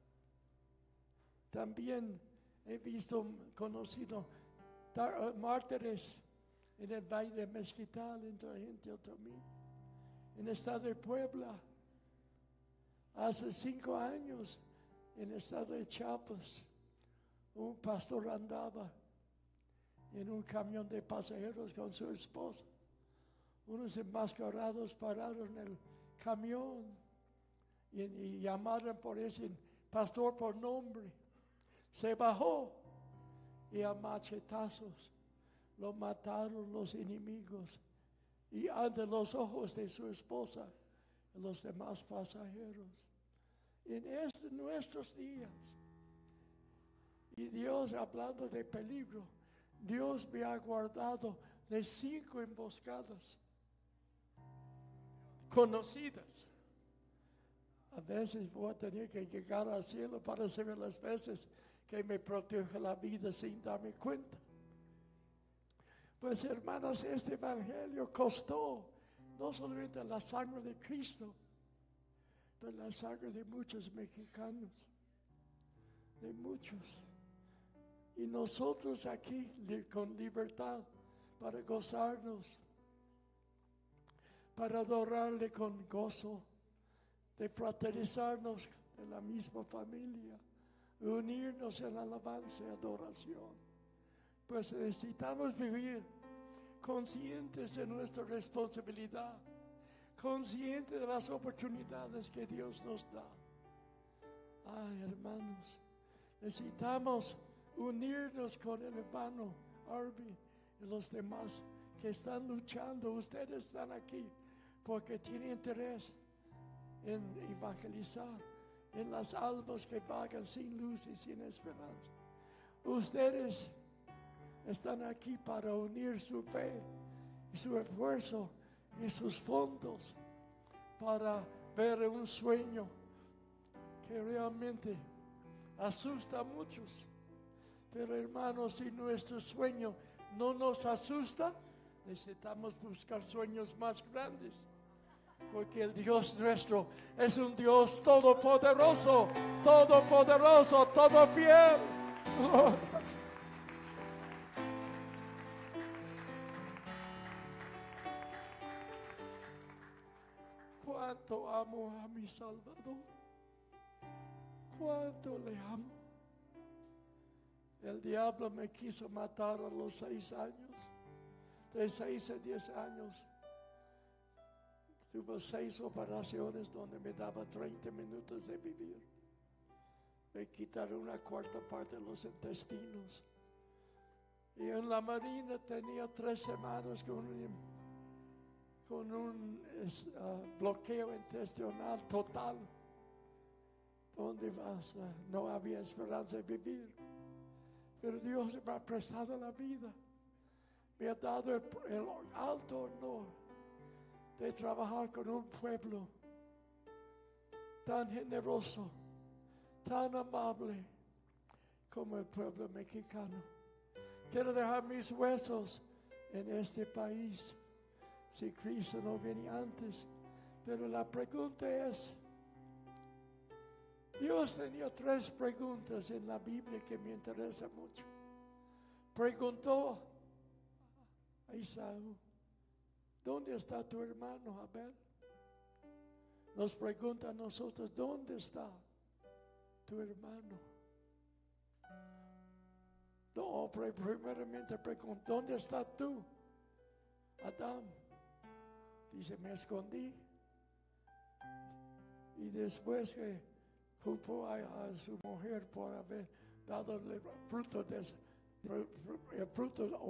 También he visto, conocido tar, uh, mártires en el Valle de Mezquital, entre la gente Otomí, en el estado de Puebla. Hace cinco años, en el estado de Chiapas, un pastor andaba en un camión de pasajeros con su esposa. Unos enmascarados pararon el camión y, y llamaron por ese pastor por nombre. Se bajó y a machetazos lo mataron los enemigos y ante los ojos de su esposa y los demás pasajeros. En estos nuestros días, Y Dios, hablando de peligro, Dios me ha guardado de cinco emboscadas conocidas. A veces voy a tener que llegar al cielo para saber las veces que me protege la vida sin darme cuenta. Pues hermanos, este evangelio costó no solamente la sangre de Cristo, pero la sangre de muchos mexicanos, de muchos. Y nosotros aquí con libertad para gozarnos, para adorarle con gozo, de fraternizarnos en la misma familia, unirnos en alabanza y adoración. Pues necesitamos vivir conscientes de nuestra responsabilidad, conscientes de las oportunidades que Dios nos da. Ay, hermanos, necesitamos unirnos con el hermano Arby y los demás que están luchando. Ustedes están aquí porque tienen interés en evangelizar, en las almas que vagan sin luz y sin esperanza. Ustedes están aquí para unir su fe y su esfuerzo y sus fondos para ver un sueño que realmente asusta a muchos. Pero hermanos, si nuestro sueño no nos asusta, necesitamos buscar sueños más grandes. Porque el Dios nuestro es un Dios todopoderoso, todopoderoso, todo fiel. Oh, cuánto amo a mi Salvador, cuánto le amo. El diablo me quiso matar a los seis años, de seis a diez años. Tuve seis operaciones donde me daba treinta minutos de vivir. Me quitaron una cuarta parte de los intestinos. Y en la marina tenía tres semanas con un, con un uh, bloqueo intestinal total, donde vas, uh, no había esperanza de vivir. Pero Dios me ha prestado la vida. Me ha dado el, el alto honor de trabajar con un pueblo tan generoso, tan amable como el pueblo mexicano. Quiero dejar mis huesos en este país, si Cristo no viene antes. Pero la pregunta es, Dios tenía tres preguntas en la Biblia que me interesan mucho. Preguntó a Esaú, ¿dónde está tu hermano Abel? Nos pregunta a nosotros, ¿dónde está tu hermano? No, primeramente pregunta, ¿dónde está tú, Adán? Dice, me escondí. Y después que culpó a, a su mujer por haber dado el fruto, de, el fruto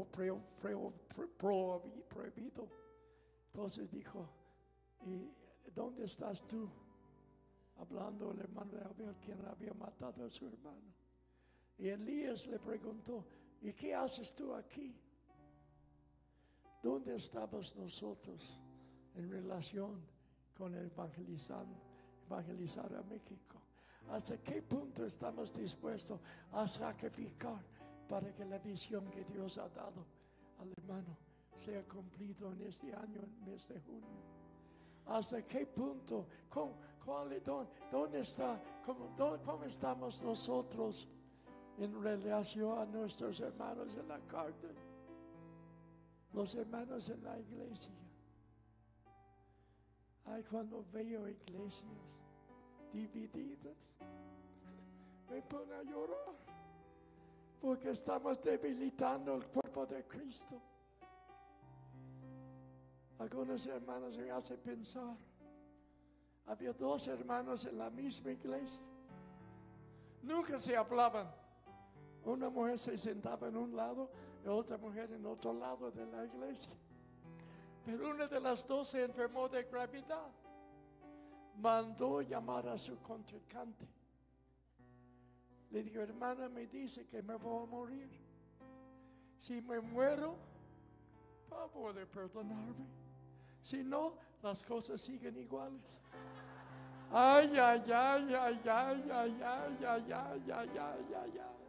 prohibido. Entonces dijo, ¿y dónde estás tú? Hablando al hermano de Abel, quien había matado a su hermano. Y Elías le preguntó, ¿y qué haces tú aquí? ¿Dónde estamos nosotros en relación con el evangelizar, evangelizar a México? ¿Hasta qué punto estamos dispuestos a sacrificar para que la visión que Dios ha dado al hermano sea cumplido en este año, en el mes de junio? ¿Hasta qué punto? ¿Cómo, cuál, dónde, ¿Dónde está? Cómo, dónde, ¿Cómo estamos nosotros en relación a nuestros hermanos en la carne? Los hermanos en la iglesia. Ay, cuando veo iglesias divididas, me pone a llorar, porque estamos debilitando el cuerpo de Cristo. Algunos hermanos me hacen pensar, había dos hermanos en la misma iglesia, nunca se hablaban. Una mujer se sentaba en un lado y otra mujer en otro lado de la iglesia. Pero una de las dos se enfermó de gravedad. Mandó llamar a su contrincante Le digo, hermana, me dice que me voy a morir. Si me muero, va a poder perdonarme. Si no, las cosas siguen iguales. Ay, ay, ay, ay, ay, ay, ay, ay, ay, ay, ay, ay, ay.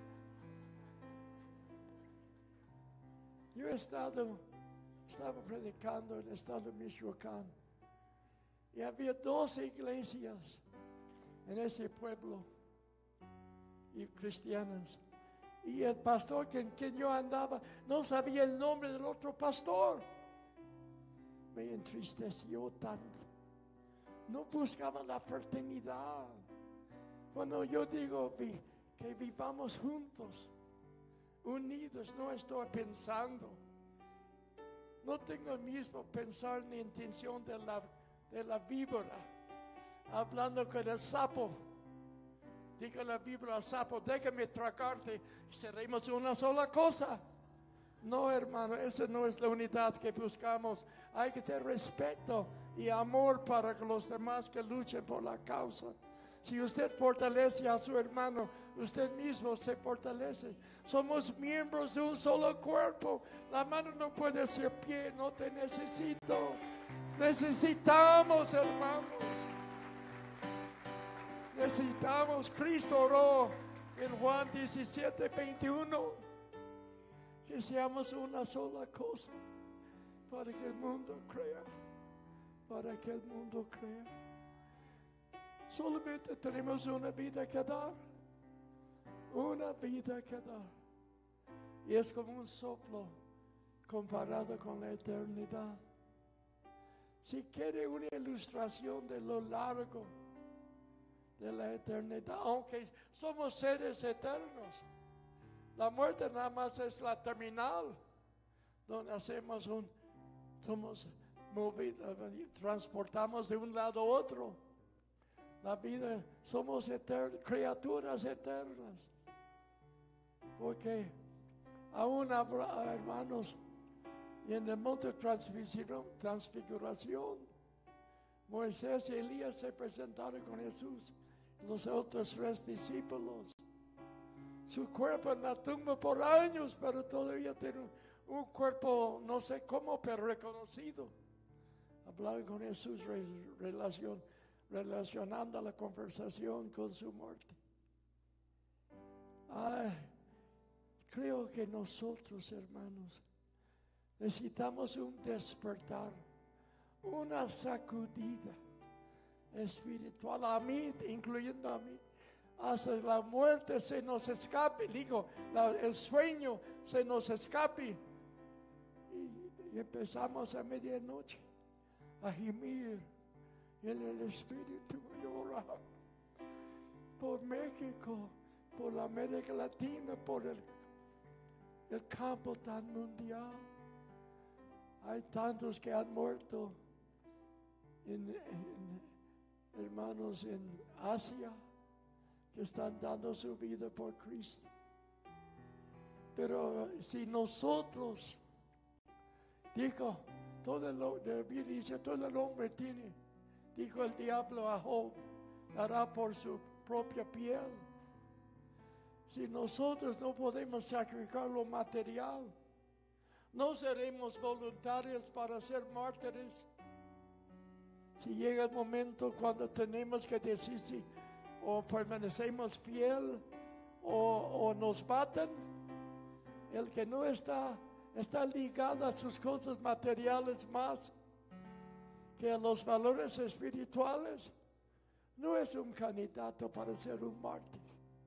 Yo he estado, estaba predicando en el estado de Michoacán. Y había dos iglesias en ese pueblo, y cristianas. Y el pastor con quien yo andaba no sabía el nombre del otro pastor. Me entristeció tanto. No buscaba la fraternidad. Cuando yo digo vi, que vivamos juntos, unidos, no estoy pensando. No tengo el mismo pensar ni intención de la, de la víbora. Hablando con el sapo. Diga la víbora al sapo, déjame tragarte y seremos una sola cosa. No, hermano, esa no es la unidad que buscamos. Hay que tener respeto y amor para los demás que luchen por la causa. Si usted fortalece a su hermano, usted mismo se fortalece. Somos miembros de un solo cuerpo. La mano no puede ser pie, no te necesito. Necesitamos, hermanos. Necesitamos. Cristo oró en Juan diecisiete, veintiuno. Que seamos una sola cosa. Para que el mundo crea. Para que el mundo crea. Solamente tenemos una vida que dar. Una vida que dar. Y es como un soplo comparado con la eternidad. Si quiere una ilustración de lo largo de la eternidad, aunque somos seres eternos, la muerte nada más es la terminal, donde hacemos un, somos movidos, transportamos de un lado a otro. La vida, somos eternos, criaturas eternas. Porque aún habrá, hermanos, y en el monte de transfiguración, transfiguración, Moisés y Elías se presentaron con Jesús, y los otros tres discípulos. Su cuerpo en la tumba por años, pero todavía tiene un, un cuerpo, no sé cómo, pero reconocido. Hablaron con Jesús, relación, relacionando la conversación con su muerte. Ay, creo que nosotros, hermanos, necesitamos un despertar, una sacudida espiritual, a mí, incluyendo a mí. Hasta la muerte se nos escape, digo, la, el sueño se nos escape. Y, y empezamos a medianoche a gemir en el espíritu, llorar por México, por la América Latina, por el, el campo tan mundial. Hay tantos que han muerto, en, en, hermanos en Asia, que están dando su vida por Cristo. Pero si nosotros, dijo, todo el, David dice, todo el hombre tiene, dijo el diablo a Job, dará por su propia piel. Si nosotros no podemos sacrificar lo material, no seremos voluntarios para ser mártires. Si llega el momento cuando tenemos que decir si o permanecemos fiel o, o nos matan, el que no está, está ligado a sus cosas materiales más que a los valores espirituales, no es un candidato para ser un mártir.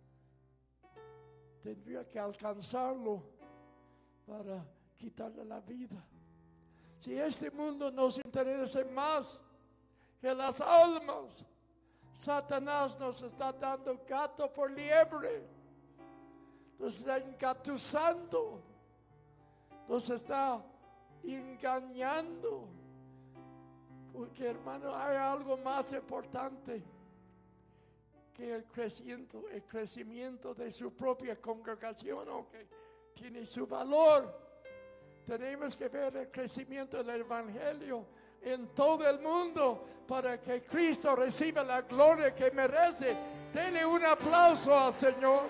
Tendría que alcanzarlo para quitarle la vida. Si este mundo nos interesa más que las almas, Satanás nos está dando gato por liebre, nos está engatusando, nos está engañando. Porque, hermano, hay algo más importante que el crecimiento, el crecimiento de su propia congregación, aunque tiene su valor. Tenemos que ver el crecimiento del Evangelio en todo el mundo para que Cristo reciba la gloria que merece. Denle un aplauso al Señor.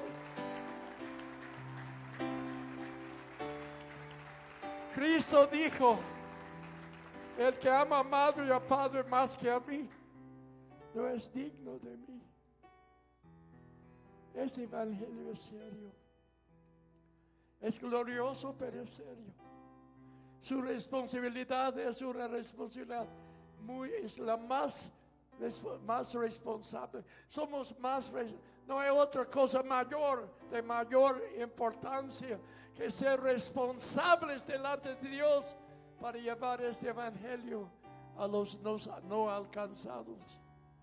Cristo dijo, el que ama a madre y a padre más que a mí, no es digno de mí. Este evangelio es serio. Es glorioso, pero es serio. Su responsabilidad es una responsabilidad muy, es la más, más responsable. Somos más, no hay otra cosa mayor, de mayor importancia que ser responsables delante de Dios para llevar este evangelio a los no, no alcanzados.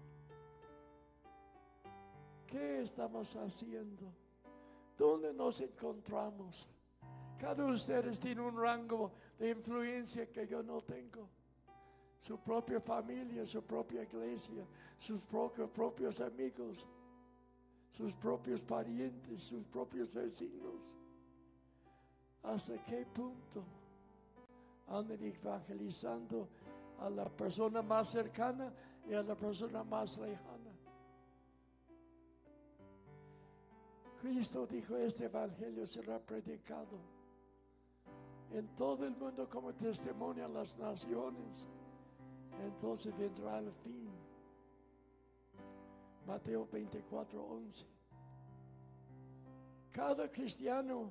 ¿Qué estamos haciendo? ¿Dónde nos encontramos? Cada uno de ustedes tiene un rango de influencia que yo no tengo. Su propia familia, su propia iglesia, sus propios, propios amigos, sus propios parientes, sus propios vecinos. ¿Hasta qué punto andan evangelizando a la persona más cercana y a la persona más lejana? Cristo dijo, este evangelio será predicado en todo el mundo como testimonio a las naciones. Entonces vendrá el fin. Mateo veinticuatro, once. Cada cristiano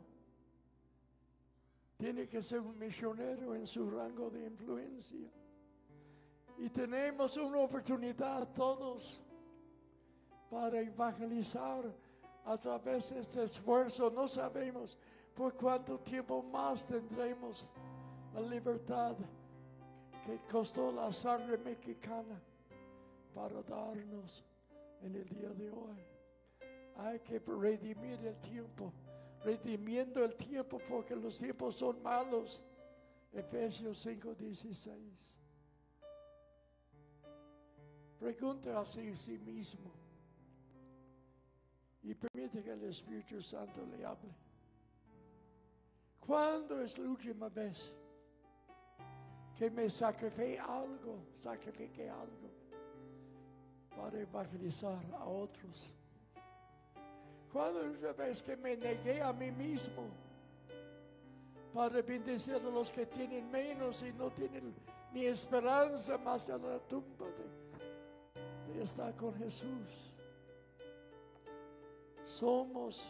tiene que ser un misionero en su rango de influencia. Y tenemos una oportunidad todos para evangelizar a través de este esfuerzo. No sabemos por cuánto tiempo más tendremos la libertad que costó la sangre mexicana para darnos en el día de hoy. Hay que redimir el tiempo, redimiendo el tiempo porque los tiempos son malos. Efesios cinco, dieciséis. Pregunte a sí, sí mismo y permite que el Espíritu Santo le hable. ¿Cuándo es la última vez que me sacrifiqué algo, sacrifiqué algo para evangelizar a otros? ¿Cuándo es la vez que me negué a mí mismo para bendecir a los que tienen menos y no tienen ni esperanza más que la tumba de, de estar con Jesús? Somos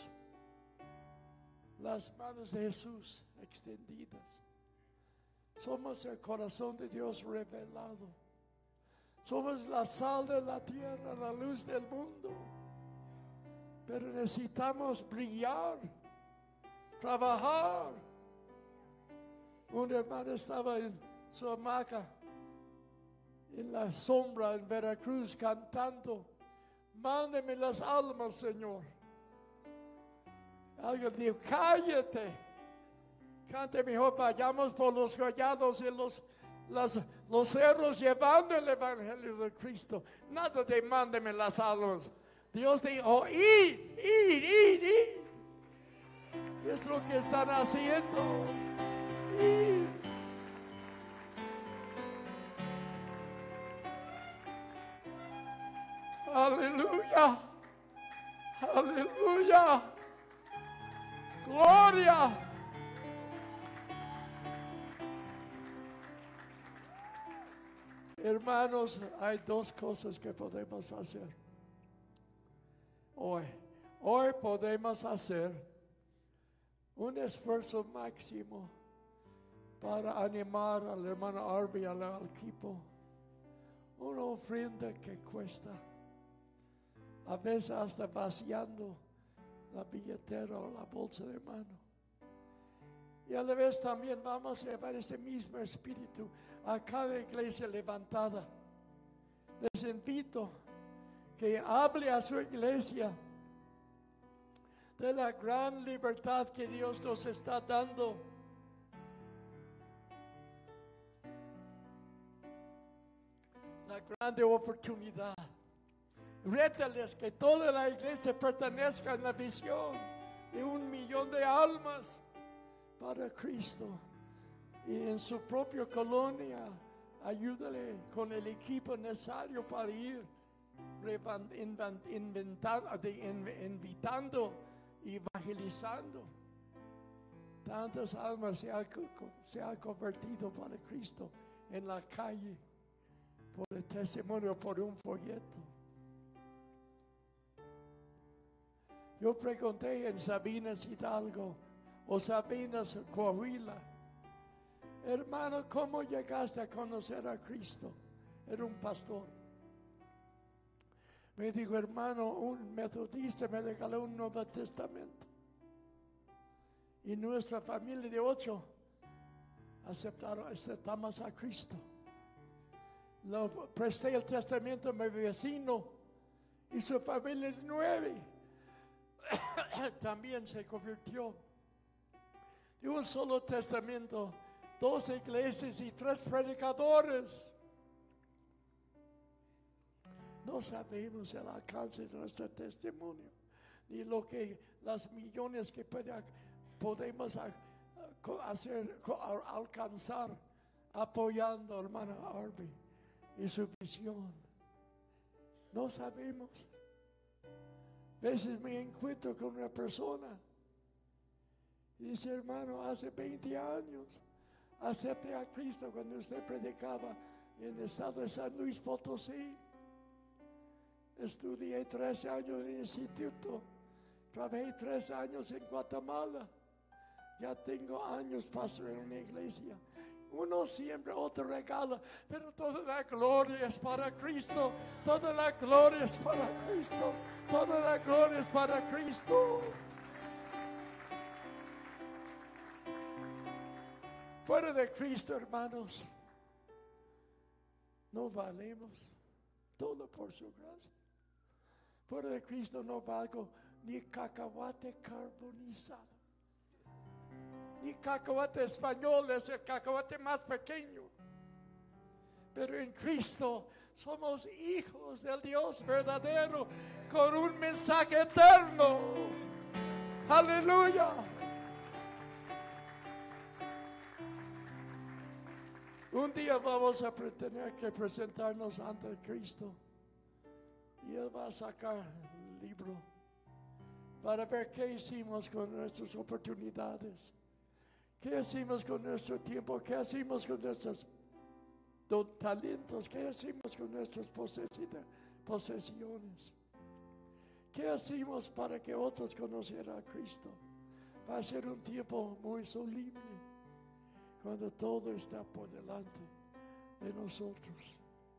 las manos de Jesús extendidas. Somos el corazón de Dios revelado. Somos la sal de la tierra, la luz del mundo. Pero necesitamos brillar, trabajar. Un hermano estaba en su hamaca, en la sombra en Veracruz, cantando: mándeme las almas, Señor. Alguien dijo: cállate, cante mejor, vayamos por los collados y los, las, los cerros llevando el evangelio de Cristo. Nada de mándeme las almas. Dios dijo: id, id, id, id. Es lo que están haciendo. Id. Aleluya, aleluya, gloria. Hermanos, hay dos cosas que podemos hacer hoy. Hoy podemos hacer un esfuerzo máximo para animar al hermano Arby, al equipo. Una ofrenda que cuesta, a veces hasta vaciando la billetera o la bolsa de mano. Y a la vez también vamos a llevar ese mismo espíritu a cada iglesia levantada. Les invito que hable a su iglesia de la gran libertad que Dios nos está dando. La grande oportunidad. Rétales que toda la iglesia pertenezca a la visión de un millón de almas para Cristo. Y en su propia colonia Ayúdale con el equipo necesario para ir inventando, invitando y evangelizando. Tantas almas se han se ha convertido para Cristo en la calle por el testimonio, por un folleto. Yo pregunté en Sabinas Hidalgo o Sabinas Coahuila, hermano, ¿cómo llegaste a conocer a Cristo? Era un pastor. Me dijo, hermano, un metodista me regaló un Nuevo Testamento. Y nuestra familia de ocho aceptaron, aceptamos a Cristo. Lo presté el testamento a mi vecino y su familia de nueve también se convirtió. De un solo testamento, dos iglesias y tres predicadores. No sabemos el alcance de nuestro testimonio, ni lo que las millones que puede, podemos hacer, alcanzar apoyando a hermana Arby y su visión. No sabemos. A veces me encuentro con una persona y dice, hermano, hace veinte años acepté a Cristo cuando usted predicaba en el estado de San Luis Potosí. Estudié tres años en el instituto, trabajé tres años en Guatemala. Ya tengo años pastor en una iglesia. Uno siembra, otro regala, pero toda la gloria es para Cristo. Toda la gloria es para Cristo. Toda la gloria es para Cristo. Fuera de Cristo, hermanos, no valemos. Todo por su gracia. Fuera de Cristo no valgo ni cacahuate carbonizado. Ni cacahuate español, es el cacahuate más pequeño. Pero en Cristo somos hijos del Dios verdadero con un mensaje eterno. Aleluya. Un día vamos a tener que presentarnos ante Cristo y Él va a sacar el libro para ver qué hicimos con nuestras oportunidades, qué hicimos con nuestro tiempo, qué hicimos con nuestros talentos, qué hicimos con nuestras posesiones, qué hicimos para que otros conocieran a Cristo. Va a ser un tiempo muy solemne cuando todo está por delante de nosotros.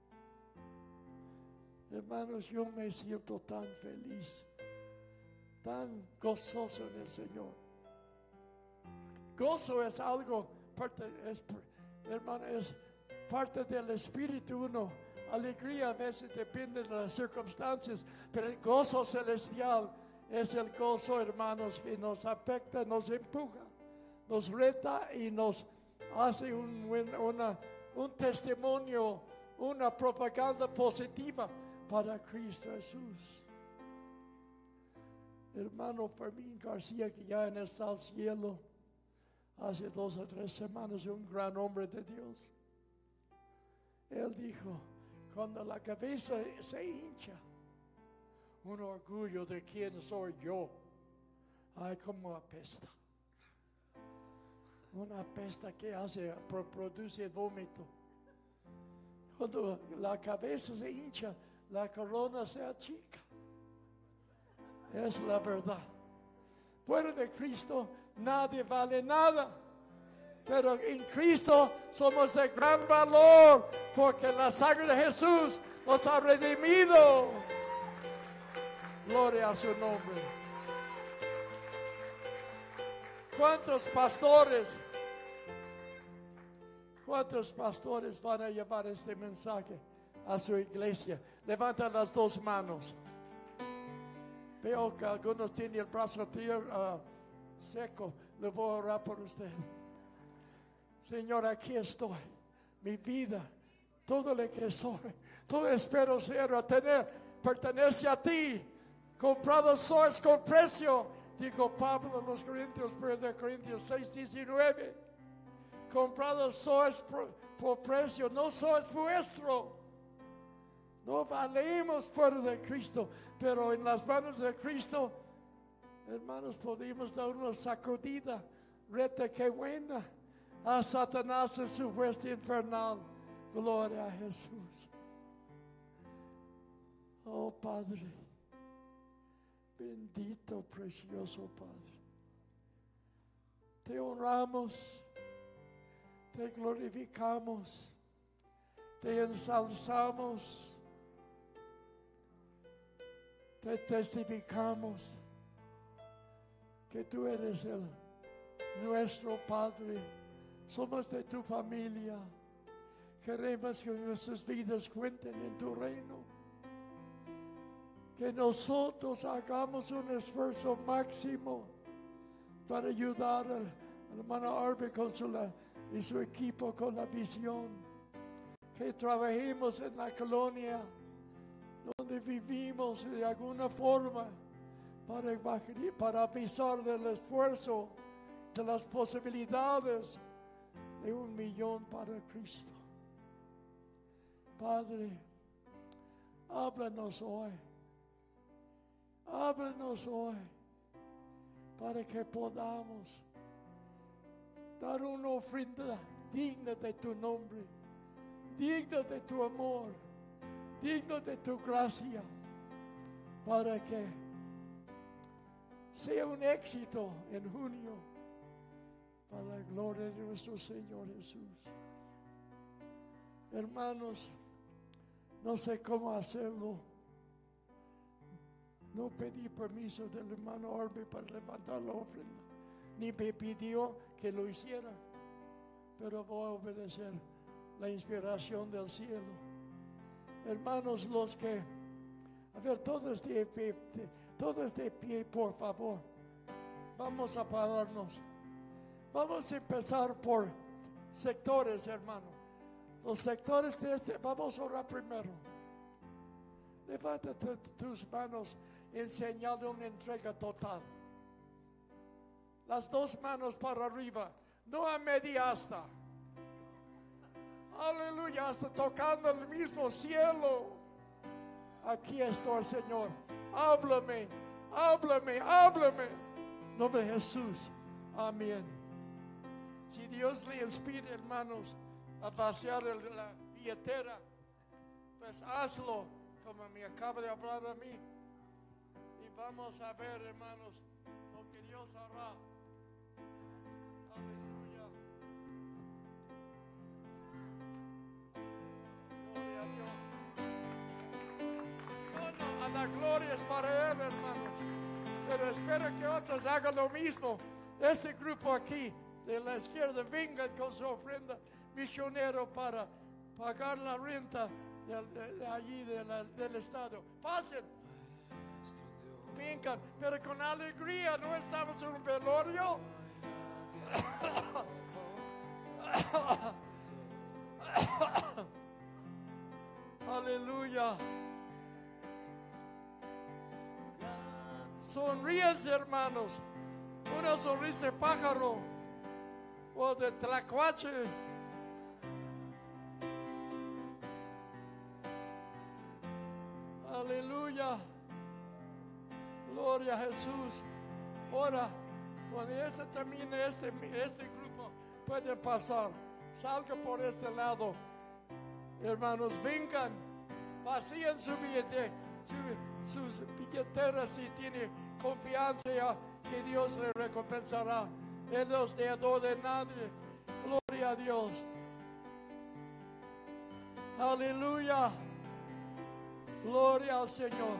Hermanos, yo me siento tan feliz, tan gozoso en el Señor. Gozo es algo, parte, es, hermano, es parte del espíritu uno. Alegría a veces depende de las circunstancias, pero el gozo celestial es el gozo, hermanos, que nos afecta, nos empuja, nos reta y nos hace un, una, un testimonio, una propaganda positiva para Cristo Jesús. Hermano Fermín García, que ya está al cielo, hace dos o tres semanas, un gran hombre de Dios. Él dijo, cuando la cabeza se hincha, un orgullo de quién soy yo, ay, como apesta. Una apesta que hace, produce vómito. Cuando la cabeza se hincha, la corona se achica. Es la verdad. Fuera de Cristo nadie vale nada. Pero en Cristo somos de gran valor, porque la sangre de Jesús nos ha redimido. Gloria a su nombre. ¿Cuántos pastores, cuántos pastores van a llevar este mensaje a su iglesia? Levantan las dos manos. Veo que algunos tienen el brazo tierra, uh, seco. Le voy a orar por usted. Señor, aquí estoy. Mi vida, todo lo que soy, todo espero ser a tener, pertenece a ti. Comprado sois con precio. Dijo Pablo en los Corintios, primera Corintios seis, diecinueve. Comprados sois por precio, no sois vuestro. No valemos fuera de Cristo, pero en las manos de Cristo, hermanos, podemos dar una sacudida. Reta que buena a Satanás en su fuerza infernal. Gloria a Jesús. Oh Padre, bendito, precioso Padre. Te honramos, te glorificamos, te ensalzamos. Te testificamos que tú eres el nuestro Padre. Somos de tu familia. Queremos que nuestras vidas cuenten en tu reino. Que nosotros hagamos un esfuerzo máximo para ayudar al, al hermano Arby con su, la, y su equipo con la visión. Que trabajemos en la colonia donde vivimos de alguna forma para, para avisar del esfuerzo, de las posibilidades de un millón para Cristo. Padre, háblanos hoy, háblanos hoy para que podamos dar una ofrenda digna de tu nombre, digna de tu amor, digno de tu gracia, para que sea un éxito en junio, para la gloria de nuestro Señor Jesús. Hermanos, no sé cómo hacerlo. No pedí permiso del hermano Arby para levantar la ofrenda, ni me pidió que lo hiciera, pero voy a obedecer la inspiración del cielo. Hermanos, los que, a ver, todos de pie, todos de pie, por favor. Vamos a pararnos. Vamos a empezar por sectores, hermano. Los sectores de este, vamos a orar primero. Levanta tus manos en señal de una entrega total. Las dos manos para arriba, no a media asta. Aleluya, hasta tocando el mismo cielo. Aquí estoy, Señor. Háblame, háblame, háblame. En nombre de Jesús. Amén. Si Dios le inspira, hermanos, a vaciar el, la billetera, pues hazlo como me acaba de hablar a mí. Y vamos a ver, hermanos, lo que Dios hará. Aleluya. Gloria a Dios. No, no, a la gloria es para Él, hermanos. Pero espero que otros hagan lo mismo. Este grupo aquí de la izquierda vengan con su ofrenda misionero para pagar la renta de, de, de allí de la, del estado. Pasen, vengan, pero con alegría. No estamos en un velorio. Aleluya. Sonríes, hermanos. Una sonrisa de pájaro o de tlacuache. Aleluya. Gloria a Jesús. Ahora, cuando este termine, este, este grupo puede pasar. Salga por este lado. Hermanos, vengan. Vacíen su billete, su, sus billeteras si tiene confianza que Dios le recompensará. Él no es deudor de nadie. Gloria a Dios. Aleluya. Gloria al Señor.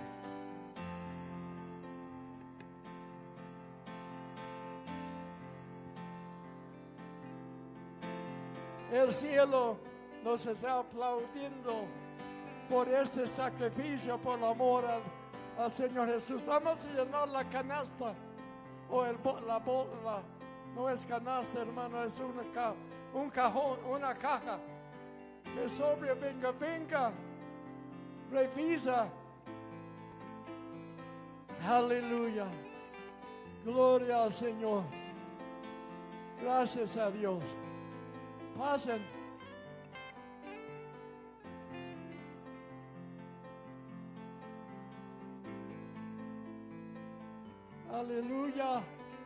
El cielo nos está aplaudiendo por este sacrificio, por el amor al, al Señor Jesús. Vamos a llenar la canasta. O el, la, la, no es canasta, hermano, es una ca, un cajón, una caja. Que sobre, venga, venga. Revisa. Aleluya. Gloria al Señor. Gracias a Dios. Pasen. Aleluya.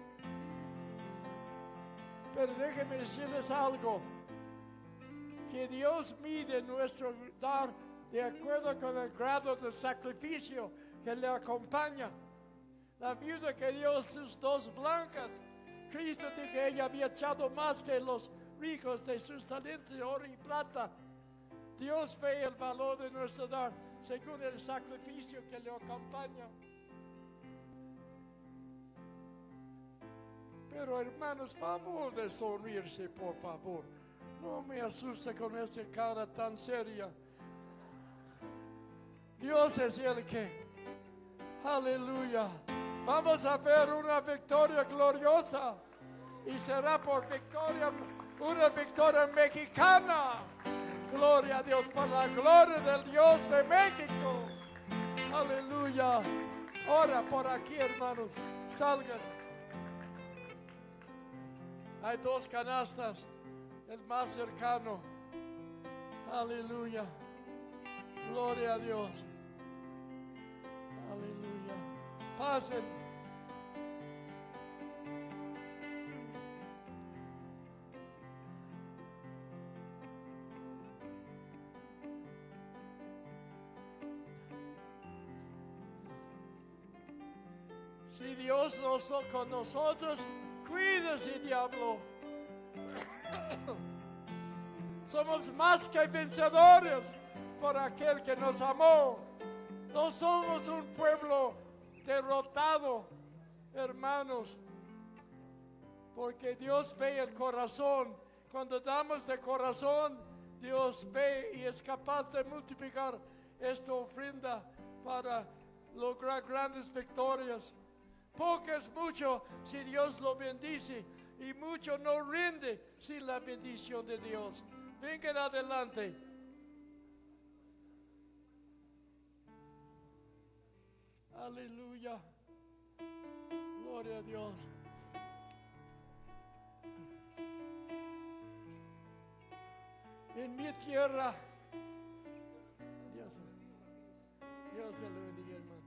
Pero déjenme decirles algo, que Dios mide nuestro dar de acuerdo con el grado de sacrificio que le acompaña. La viuda que dio sus dos blancas, Cristo dijo que ella había echado más que los ricos de sus talentos de oro y plata. Dios ve el valor de nuestro dar según el sacrificio que le acompaña. Pero hermanos, favor de sonreírse, por favor. No me asuste con esta cara tan seria. Dios es el que, aleluya, vamos a ver una victoria gloriosa. Y será por victoria, una victoria mexicana. Gloria a Dios, por la gloria del Dios de México. Aleluya. Ahora por aquí, hermanos, salgan. Hay dos canastas, el más cercano. Aleluya. Gloria a Dios. Aleluya. Pasen. Si Dios no está con nosotros, cuídese, diablo. Somos más que vencedores por aquel que nos amó. No somos un pueblo derrotado, hermanos, porque Dios ve el corazón. Cuando damos de corazón, Dios ve y es capaz de multiplicar esta ofrenda para lograr grandes victorias. Poco es mucho si Dios lo bendice, y mucho no rinde sin la bendición de Dios. Vengan adelante. Aleluya. Gloria a Dios. En mi tierra, Dios, Dios me lo bendiga, hermano.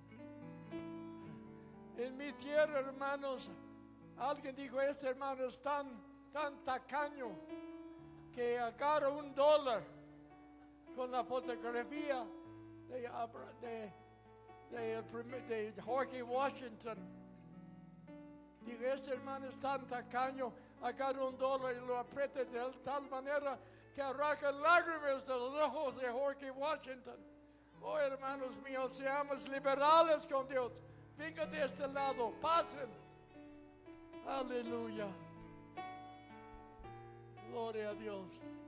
En mi tierra, hermanos, alguien dijo, este hermano es tan, tan tacaño que agarra un dólar con la fotografía de, de, de, el primer, de Jorge Washington. Dijo, este hermano es tan tacaño, agarra un dólar y lo aprieta de tal manera que arranca lágrimas de los ojos de Jorge Washington. Oh, hermanos míos, seamos liberales con Dios. Venga de este lado, pasen. Aleluya. Gloria a Dios.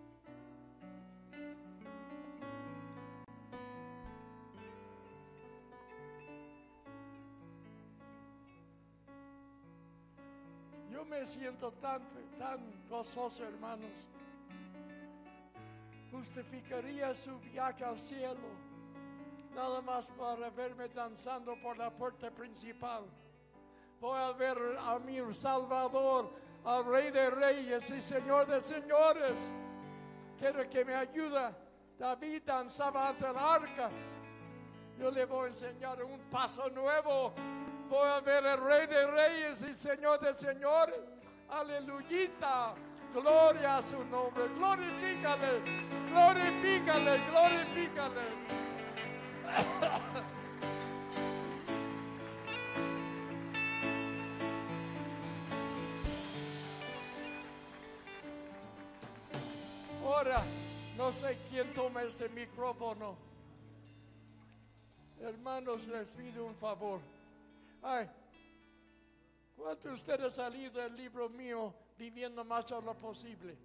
Yo me siento tan, tan gozoso, hermanos. Justificaría su viaje al cielo nada más para verme danzando por la puerta principal. Voy a ver a mi Salvador, al Rey de Reyes y Señor de Señores. Quiero que me ayude. David danzaba ante el arca. Yo le voy a enseñar un paso nuevo. Voy a ver al Rey de Reyes y Señor de Señores. Aleluyita. Gloria a su nombre. Glorifícale. Glorifícale. Glorifícale. Ahora, no sé quién toma este micrófono. Hermanos, les pido un favor. Ay, ¿cuántos de ustedes han leído el libro mío, Viviendo Más a lo Posible?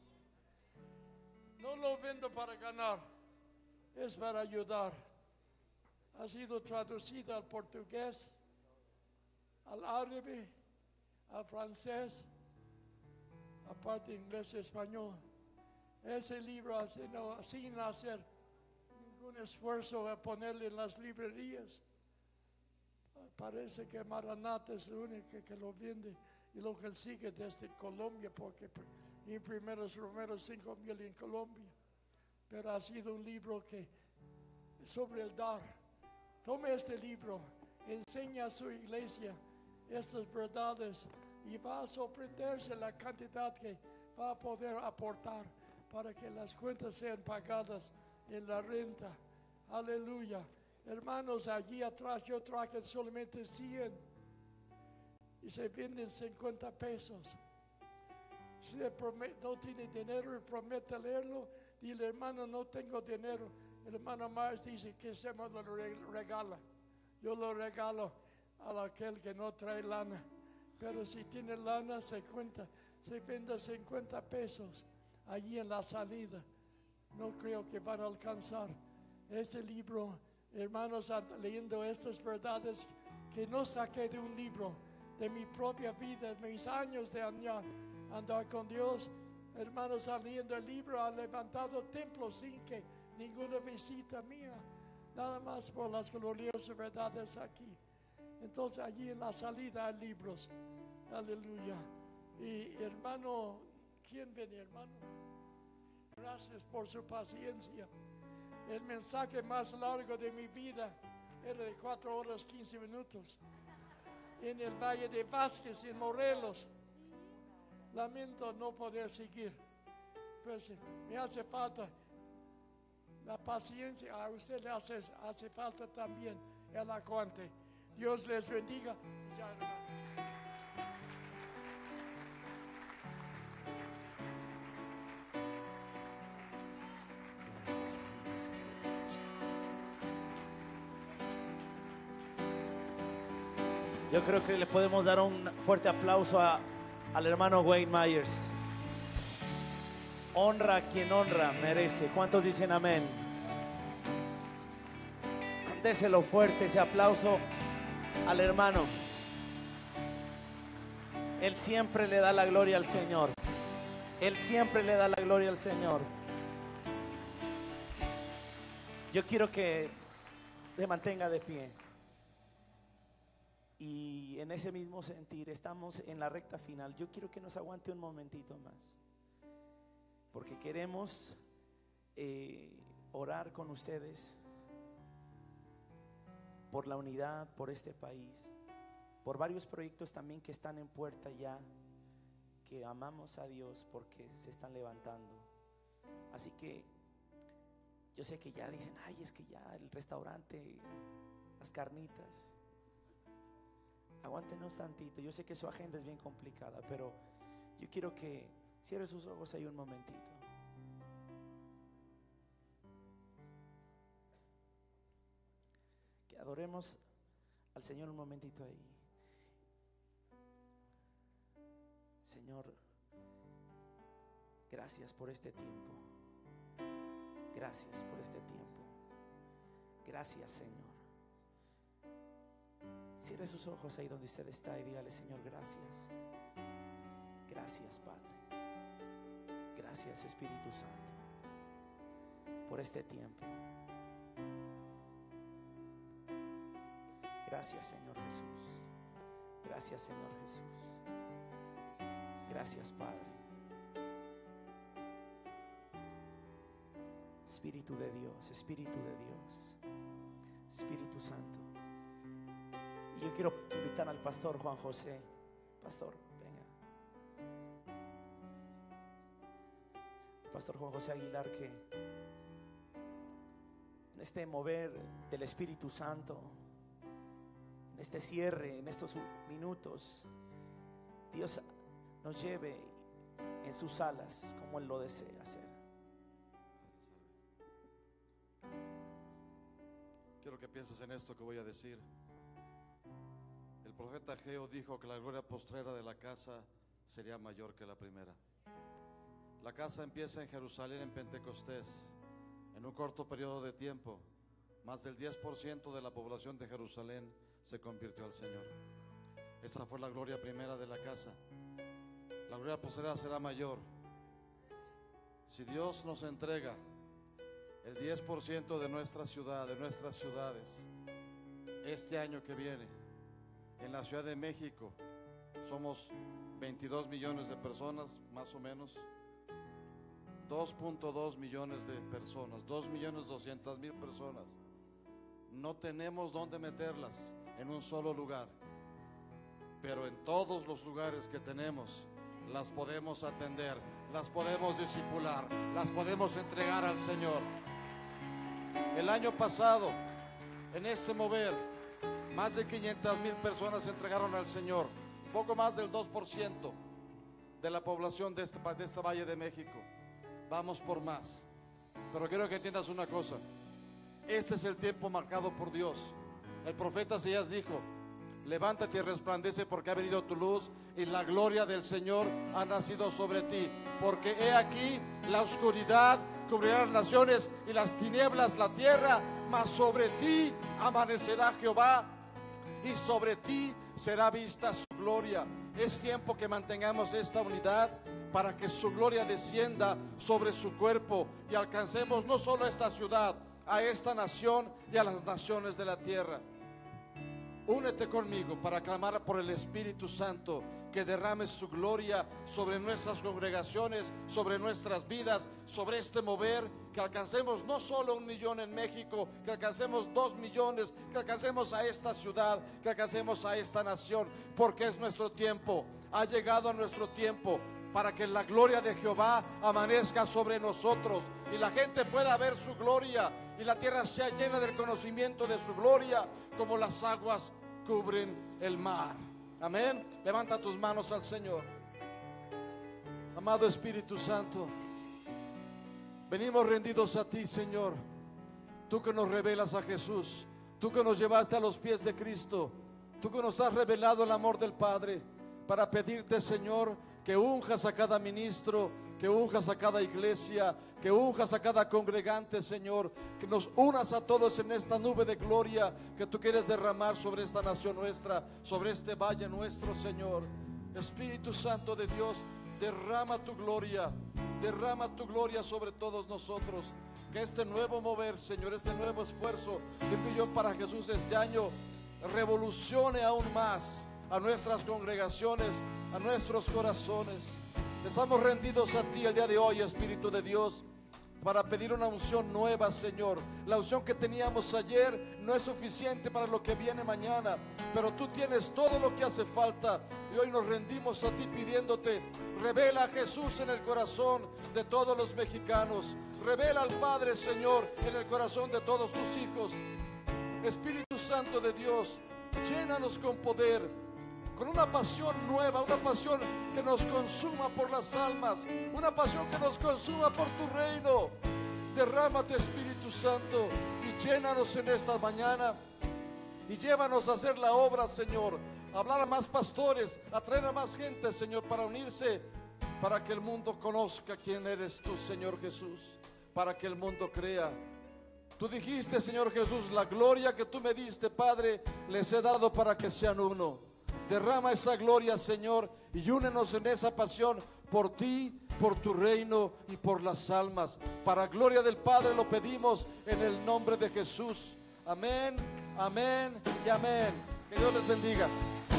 No lo vendo para ganar, es para ayudar. Ha sido traducido al portugués, al árabe, al francés, aparte inglés y español. Ese libro, no, sin hacer ningún esfuerzo a ponerle en las librerías. Parece que Maranata es el único que lo vende y lo que sigue desde Colombia, porque imprimió los primeros cinco mil en Colombia. Pero ha sido un libro que sobre el dar. Tome este libro, enseña a su iglesia estas verdades y va a sorprenderse la cantidad que va a poder aportar para que las cuentas sean pagadas en la renta. Aleluya. Hermanos, allí atrás yo traje solamente cien y se venden cincuenta pesos. Si no tiene dinero y promete leerlo, dile, hermano, no tengo dinero. El hermano Mars dice que se me lo regala. Yo lo regalo a aquel que no trae lana. Pero si tiene lana, se cuenta, se vende cincuenta pesos allí en la salida. No creo que van a alcanzar. Este libro, hermanos, leyendo estas verdades que no saqué de un libro, de mi propia vida, mis años de andar, andar con Dios. Hermanos, leyendo el libro, ha levantado templos sin que ninguna visita mía, nada más por las gloriosas verdades aquí. Entonces allí en la salida hay libros. Aleluya. Y hermano, ¿quién viene, hermano? Gracias por su paciencia. El mensaje más largo de mi vida era de cuatro horas quince minutos en el Valle de Vázquez, en Morelos. Lamento no poder seguir, pues me hace falta la paciencia. A usted le hace, hace falta también el aguante. Dios les bendiga. Ya, Yo creo que le podemos dar un fuerte aplauso a, al hermano Wayne Myers. Honra a quien honra merece. ¿Cuántos dicen amén? Déselo fuerte ese aplauso al hermano. Él siempre le da la gloria al Señor. Él siempre le da la gloria al Señor. Yo quiero que se mantenga de pie. Y en ese mismo sentir, estamos en la recta final. Yo quiero que nos aguante un momentito más, porque queremos eh, orar con ustedes por la unidad, por este país, por varios proyectos también que están en puerta ya, que amamos a Dios porque se están levantando. Así que yo sé que ya dicen, ay, es que ya el restaurante, las carnitas. Aguántenos tantito. Yo sé que su agenda es bien complicada, pero yo quiero que cierre sus ojos ahí un momentito. Que adoremos al Señor un momentito ahí. Señor, gracias por este tiempo. Gracias por este tiempo. Gracias, Señor. Cierre sus ojos ahí donde usted está y dígale, Señor, gracias. Gracias, Padre. Gracias, Espíritu Santo, por este tiempo. Gracias, Señor Jesús. Gracias, Señor Jesús. Gracias, Padre. Espíritu de Dios, Espíritu de Dios, Espíritu Santo. Y yo quiero invitar al pastor Juan José. Pastor, venga. El pastor Juan José Aguilar, que en este mover del Espíritu Santo, en este cierre, en estos minutos, Dios nos lleve en sus alas como Él lo desea hacer. Quiero que pienses en esto que voy a decir. El profeta Ageo dijo que la gloria postrera de la casa sería mayor que la primera. La casa empieza en Jerusalén en Pentecostés. En un corto periodo de tiempo, más del diez por ciento de la población de Jerusalén se convirtió al Señor. Esa fue la gloria primera de la casa. La gloria postrera será mayor. Si Dios nos entrega el diez por ciento de nuestra ciudad, de nuestras ciudades, este año que viene, en la Ciudad de México, somos veintidós millones de personas, más o menos, dos punto dos millones de personas, dos millones doscientas mil personas. No tenemos dónde meterlas en un solo lugar. pero en todos los lugares que tenemos las podemos atender, las podemos discipular, las podemos entregar al Señor. El año pasado, en este mover, más de quinientas mil personas se entregaron al Señor, poco más del dos por ciento de la población de este, de este Valle de México. Vamos por más, pero quiero que entiendas una cosa: este es el tiempo marcado por Dios. El profeta Isaías dijo: levántate y resplandece, porque ha venido tu luz y la gloria del Señor ha nacido sobre ti. Porque he aquí, la oscuridad cubrirá las naciones y las tinieblas la tierra, mas sobre ti amanecerá Jehová y sobre ti será vista su gloria. Es tiempo que mantengamos esta unidad para que su gloria descienda sobre su cuerpo y alcancemos no solo a esta ciudad, a esta nación y a las naciones de la tierra. Únete conmigo para clamar por el Espíritu Santo que derrame su gloria sobre nuestras congregaciones, sobre nuestras vidas, sobre este mover, que alcancemos no solo un millón en México, que alcancemos dos millones, que alcancemos a esta ciudad, que alcancemos a esta nación, porque es nuestro tiempo, ha llegado a nuestro tiempo, para que la gloria de Jehová amanezca sobre nosotros y la gente pueda ver su gloria y la tierra sea llena del conocimiento de su gloria, como las aguas cubren el mar. Amén. Levanta tus manos al Señor. Amado Espíritu Santo, venimos rendidos a ti, Señor. Tú que nos revelas a Jesús, tú que nos llevaste a los pies de Cristo, tú que nos has revelado el amor del Padre, para pedirte, Señor, que unjas a cada ministro, que unjas a cada iglesia, que unjas a cada congregante, Señor, que nos unas a todos en esta nube de gloria que tú quieres derramar sobre esta nación nuestra, sobre este valle nuestro, Señor. Espíritu Santo de Dios, derrama tu gloria, derrama tu gloria sobre todos nosotros. Que este nuevo mover, Señor, este nuevo esfuerzo de un millón para Jesús este año revolucione aún más a nuestras congregaciones, a nuestros corazones. Estamos rendidos a ti el día de hoy, Espíritu de Dios, para pedir una unción nueva, Señor. La unción que teníamos ayer no es suficiente para lo que viene mañana, pero tú tienes todo lo que hace falta, y hoy nos rendimos a ti pidiéndote: revela a Jesús en el corazón de todos los mexicanos, revela al Padre, Señor, en el corazón de todos tus hijos. Espíritu Santo de Dios, llénanos con poder, con una pasión nueva, una pasión que nos consuma por las almas, una pasión que nos consuma por tu reino. Derrámate, Espíritu Santo, y llénanos en esta mañana y llévanos a hacer la obra, Señor, a hablar a más pastores, a traer a más gente, Señor, para unirse, para que el mundo conozca quién eres tú, Señor Jesús, para que el mundo crea. Tú dijiste, Señor Jesús: la gloria que tú me diste, Padre, les he dado para que sean uno. Derrama esa gloria, Señor, y únenos en esa pasión por ti, por tu reino y por las almas. Para gloria del Padre lo pedimos en el nombre de Jesús. Amén, amén y amén. Que Dios les bendiga.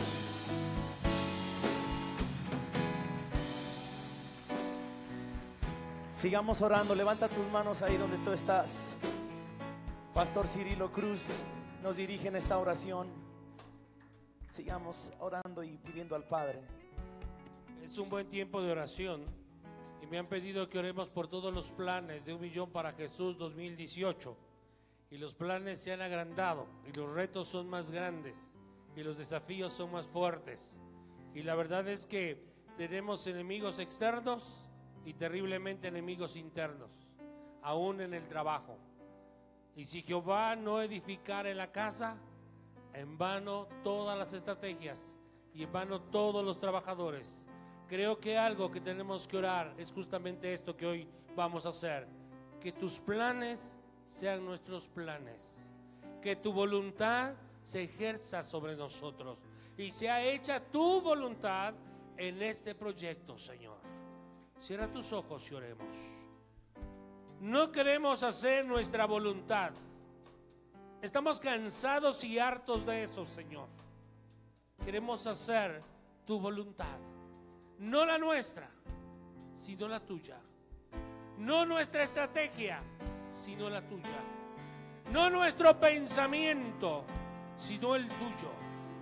Sigamos orando. Levanta tus manos ahí donde tú estás. Pastor Cirilo Cruz nos dirige en esta oración. Sigamos orando y pidiendo al Padre. Es un buen tiempo de oración y me han pedido que oremos por todos los planes de un millón para Jesús dos mil dieciocho, y los planes se han agrandado y los retos son más grandes y los desafíos son más fuertes, y la verdad es que tenemos enemigos externos y terriblemente enemigos internos, aún en el trabajo. Y si Jehová no edificara en la casa, en vano todas las estrategias y en vano todos los trabajadores. Creo que algo que tenemos que orar es justamente esto que hoy vamos a hacer: que tus planes sean nuestros planes, que tu voluntad se ejerza sobre nosotros y sea hecha tu voluntad en este proyecto, Señor. Cierra tus ojos y oremos. No queremos hacer nuestra voluntad. Estamos cansados y hartos de eso, Señor. Queremos hacer tu voluntad, no la nuestra, sino la tuya. No nuestra estrategia, sino la tuya. No nuestro pensamiento, sino el tuyo.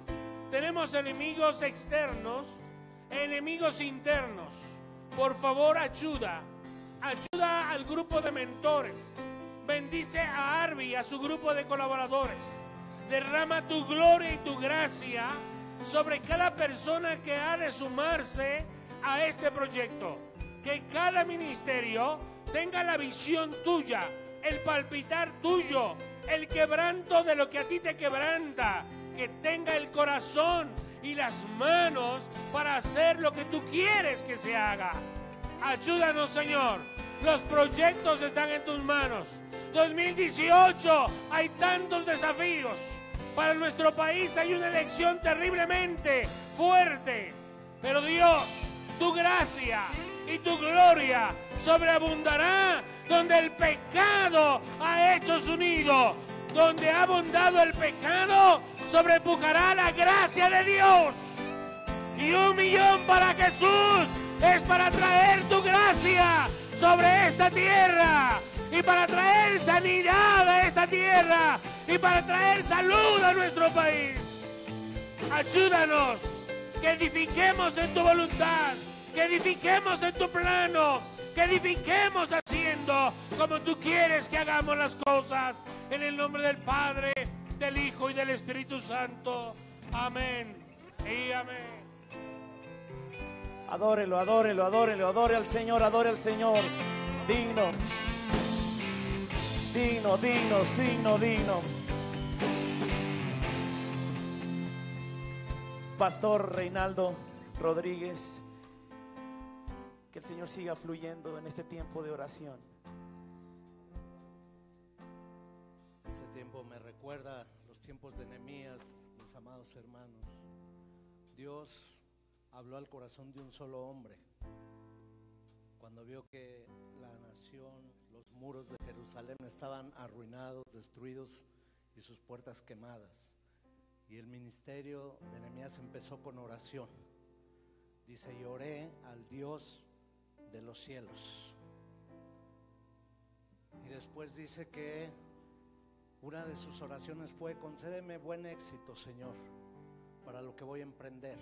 Tenemos enemigos externos, enemigos internos. Por favor, ayuda. Ayuda al grupo de mentores. Bendice a Arby y a su grupo de colaboradores. Derrama tu gloria y tu gracia sobre cada persona que ha de sumarse a este proyecto. Que cada ministerio tenga la visión tuya, el palpitar tuyo, el quebranto de lo que a ti te quebranta. Que tenga el corazón y las manos para hacer lo que tú quieres que se haga. Ayúdanos, Señor. Los proyectos están en tus manos. dos mil dieciocho, hay tantos desafíos. Para nuestro país hay una elección terriblemente fuerte. Pero Dios, tu gracia y tu gloria sobreabundará donde el pecado ha hecho su nido. Donde ha abundado el pecado, sobrepujará la gracia de Dios. Y un millón para Jesús es para traer tu gracia sobre esta tierra. Y para traer sanidad a esta tierra. Y para traer salud a nuestro país. Ayúdanos, que edifiquemos en tu voluntad. Que edifiquemos en tu plano. Que edifiquemos haciendo como tú quieres que hagamos las cosas. En el nombre del Padre, del Hijo y del Espíritu Santo. Amén y amén. Adórelo, adórelo, adórelo, adore al Señor, adore al Señor. Digno, digno, digno, signo, digno. Pastor Reinaldo Rodríguez, que el Señor siga fluyendo en este tiempo de oración. Este tiempo me recuerda los tiempos de Nehemías, mis amados hermanos. Dios habló al corazón de un solo hombre cuando vio que la nación, los muros de Jerusalén estaban arruinados, destruidos y sus puertas quemadas. Y el ministerio de Nehemías empezó con oración. Dice: y oré al Dios de los cielos. Y después dice que una de sus oraciones fue: concédeme buen éxito, Señor, para lo que voy a emprender.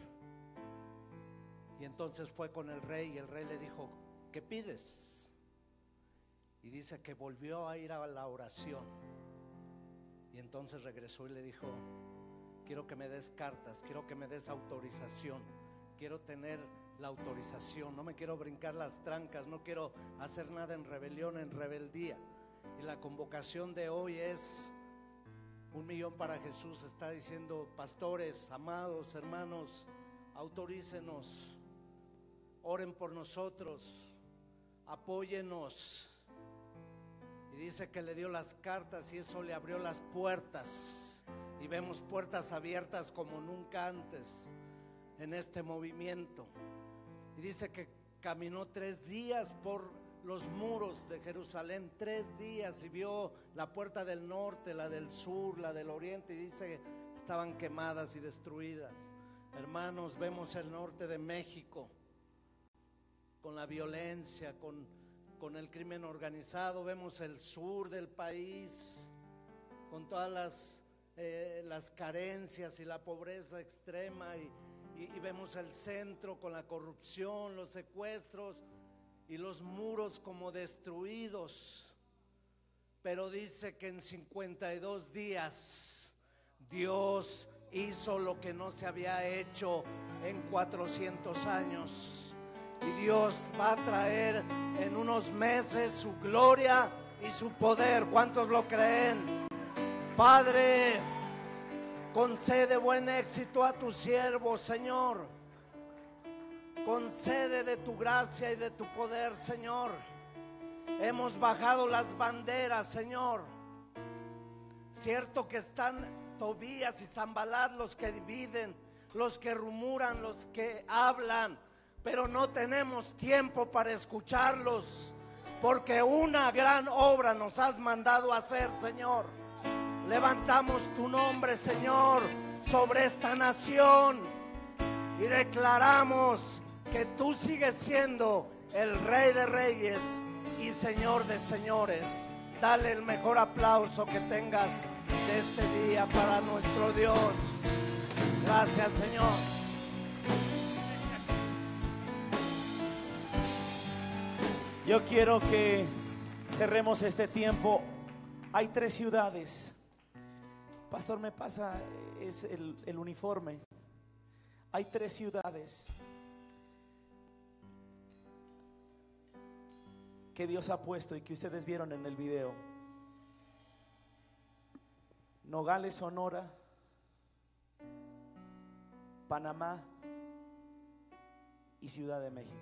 Y entonces fue con el rey y el rey le dijo: ¿qué pides? Y dice que volvió a ir a la oración. Y entonces regresó y le dijo: quiero que me des cartas, quiero que me des autorización, quiero tener la autorización, no me quiero brincar las trancas, no quiero hacer nada en rebelión, en rebeldía. Y la convocación de hoy es un millón para Jesús. Está diciendo: pastores, amados hermanos, autorícenos, oren por nosotros, apóyenos. Y dice que le dio las cartas y eso le abrió las puertas. Y vemos puertas abiertas como nunca antes en este movimiento. Y dice que caminó tres días por los muros de Jerusalén, tres días, y vio la puerta del norte, la del sur, la del oriente, y dice que estaban quemadas y destruidas. Hermanos, vemos el norte de México con la violencia, con, con el crimen organizado. Vemos el sur del país con todas las, eh, las carencias y la pobreza extrema, y, y, y vemos el centro con la corrupción, los secuestros y los muros como destruidos. Pero dice que en cincuenta y dos días Dios hizo lo que no se había hecho en cuatrocientos años. Y Dios va a traer en unos meses su gloria y su poder. ¿Cuántos lo creen? Padre, concede buen éxito a tu siervo, Señor. Concede de tu gracia y de tu poder, Señor. Hemos bajado las banderas, Señor. Cierto que están Tobías y Sanbalat los que dividen, los que rumoran, los que hablan, pero no tenemos tiempo para escucharlos, porque una gran obra nos has mandado a hacer, Señor. Levantamos tu nombre, Señor, sobre esta nación y declaramos que tú sigues siendo el Rey de Reyes y Señor de Señores. Dale el mejor aplauso que tengas de este día para nuestro Dios. Gracias, Señor. Yo quiero que cerremos este tiempo. Hay tres ciudades. Pastor, me pasa es el, el uniforme. Hay tres ciudades que Dios ha puesto y que ustedes vieron en el video. Nogales, Sonora, Panamá y Ciudad de México.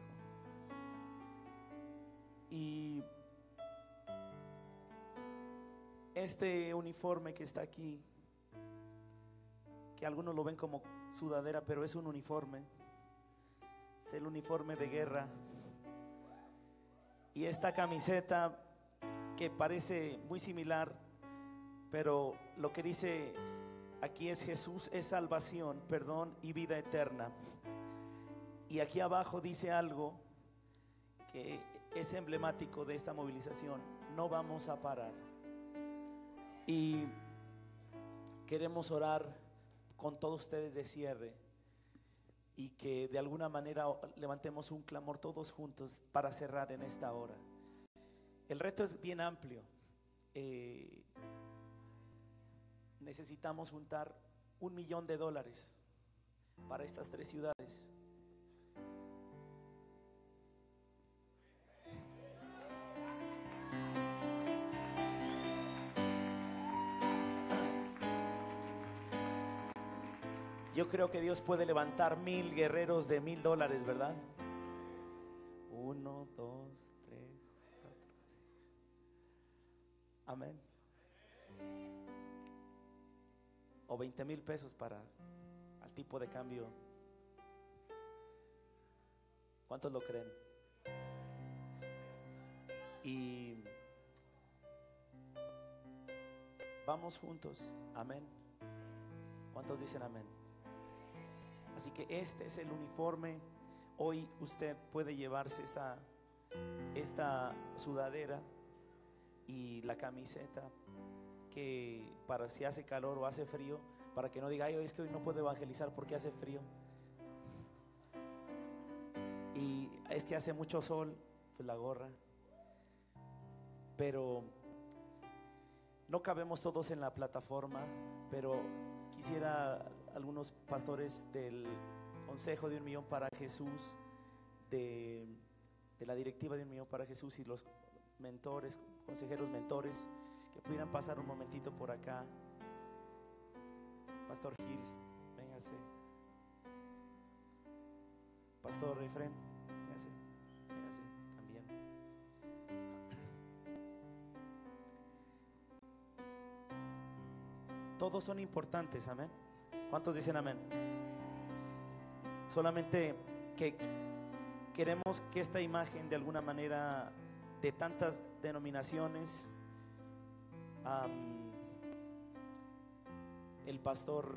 Y este uniforme que está aquí, que algunos lo ven como sudadera, pero es un uniforme, es el uniforme de guerra. Y esta camiseta que parece muy similar, pero lo que dice aquí es: Jesús es salvación, perdón y vida eterna. Y aquí abajo dice algo que es emblemático de esta movilización: no vamos a parar. Y queremos orar con todos ustedes de cierre, y que de alguna manera levantemos un clamor todos juntos para cerrar en esta hora. El reto es bien amplio. Eh, necesitamos juntar un millón de dólares para estas tres ciudades. Yo creo que Dios puede levantar mil guerreros de mil dólares, ¿verdad? Uno, dos, tres, cuatro. Amén. O veinte mil pesos para al tipo de cambio. ¿Cuántos lo creen? Y vamos juntos. Amén. ¿Cuántos dicen amén? Así que este es el uniforme. Hoy usted puede llevarse esta, esta sudadera y la camiseta, que para si hace calor o hace frío, para que no diga: ay, es que hoy no puedo evangelizar porque hace frío. Y es que hace mucho sol, pues la gorra. Pero no cabemos todos en la plataforma, pero quisiera algunos pastores del Consejo de un Millón para Jesús, de, de la directiva de un Millón para Jesús, y los mentores, consejeros mentores, que pudieran pasar un momentito por acá. Pastor Gil, véngase. Pastor Efren, véngase, véngase también. Todos son importantes, amén. ¿Cuántos dicen amén? Solamente que queremos que esta imagen, de alguna manera, de tantas denominaciones, um, el pastor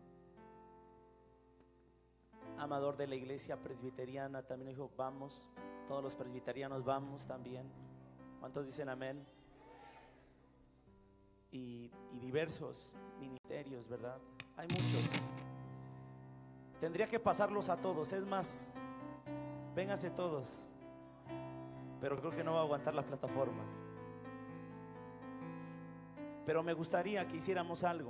Amador de la iglesia presbiteriana también dijo: vamos. Todos los presbiterianos vamos también. ¿Cuántos dicen amén? Y, y diversos ministerios, ¿verdad? Hay muchos. Tendría que pasarlos a todos. Es más, vénganse todos, pero creo que no va a aguantar la plataforma. Pero me gustaría que hiciéramos algo,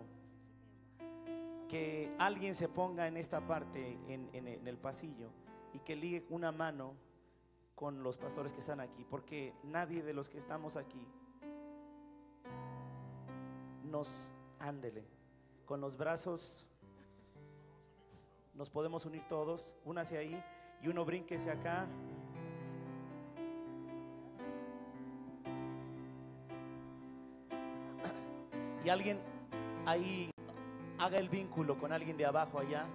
que alguien se ponga en esta parte, en, en, en el pasillo, y que ligue una mano con los pastores que están aquí, porque nadie de los que estamos aquí nos, ándele, con los brazos nos podemos unir todos. Únase ahí y uno brínquese acá. Y alguien ahí haga el vínculo con alguien de abajo allá.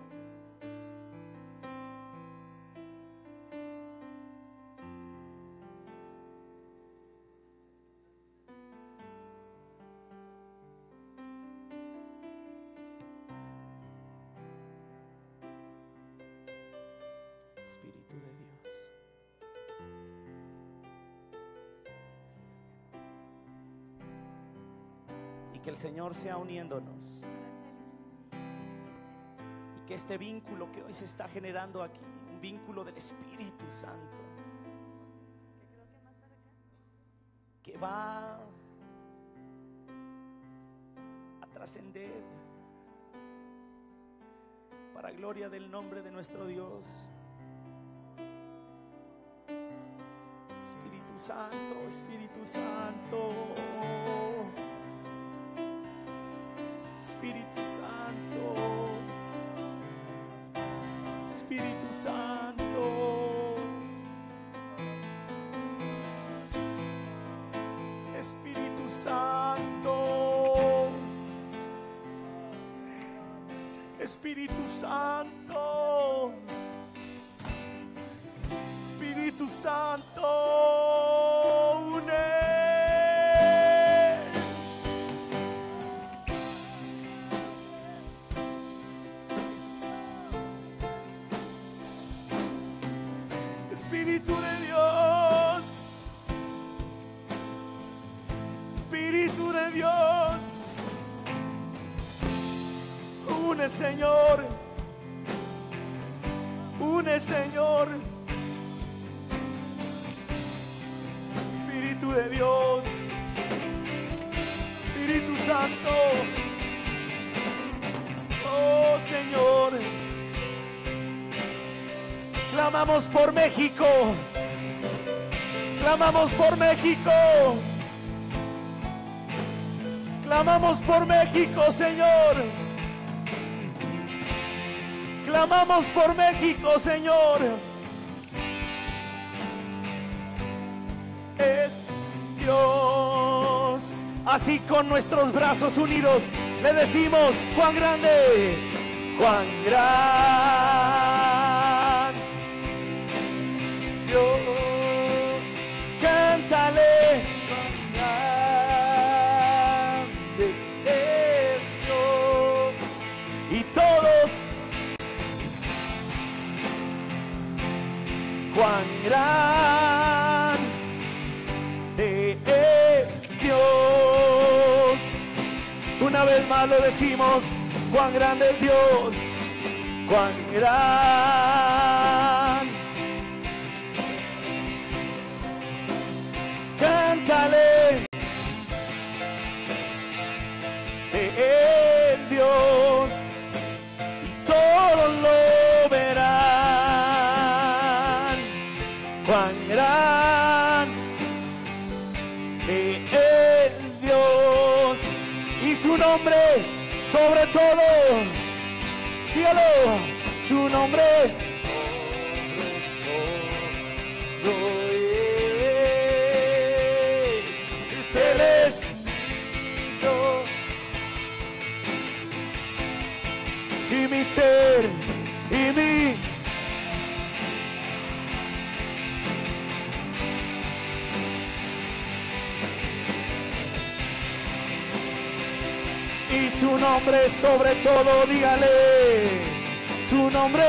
Espíritu de Dios. Y que el Señor sea uniéndonos. que este vínculo que hoy se está generando aquí, un vínculo del Espíritu Santo, que va a trascender para gloria del nombre de nuestro Dios. Espíritu Santo, Espíritu Santo, Espíritu Santo, Espíritu Santo, Espíritu Santo, Espíritu Santo, Espíritu Santo, une. Espíritu de Dios, Espíritu de Dios, une, Señor, une, Señor. Espíritu de Dios, Espíritu Santo, oh Señor, clamamos por México, clamamos por México, clamamos por México, Señor, clamamos por México, Señor. Es Dios. Así con nuestros brazos unidos le decimos: cuán grande, cuán gran Dios. Cántale, cuán grande es Dios. Y todos, cuán grande Dios. Una vez más lo decimos: cuán grande es Dios, cuán gran. Cántale de el Dios y todos lo verán. Cuán gran de el Dios y su nombre sobre todo. Dígalo, su nombre sobre todo es. Él es Dios y mi ser y mi y su nombre sobre todo, dígale, su nombre.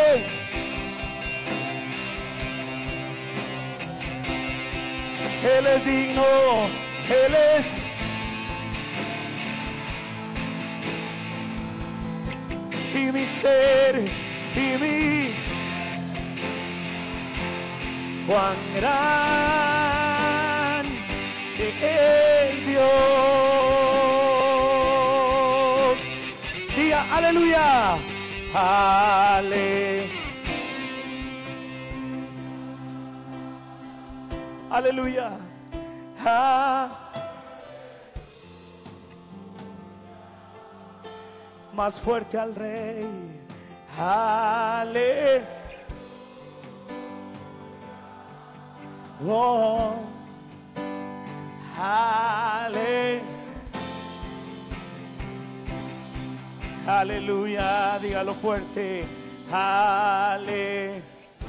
Él es digno, Él es y mi ser y mi cuán gran es Dios. Diga aleluya, ale, aleluya, ah. Más fuerte al Rey, ale, oh, ale, aleluya, dígalo fuerte, ale,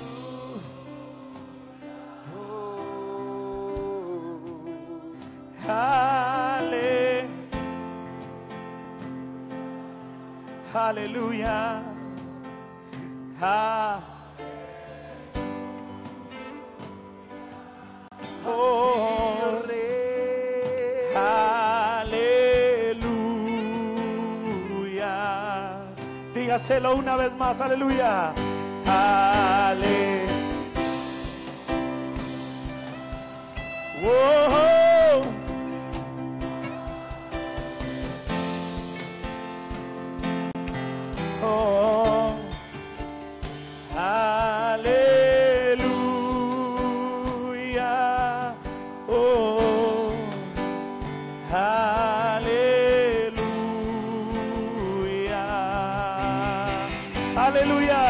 ale, aleluya, ah, oh, aleluya. Diga Dígaselo una vez más, aleluya. Ale. Wow. Oh. Aleluya. Oh. Aleluya. Aleluya.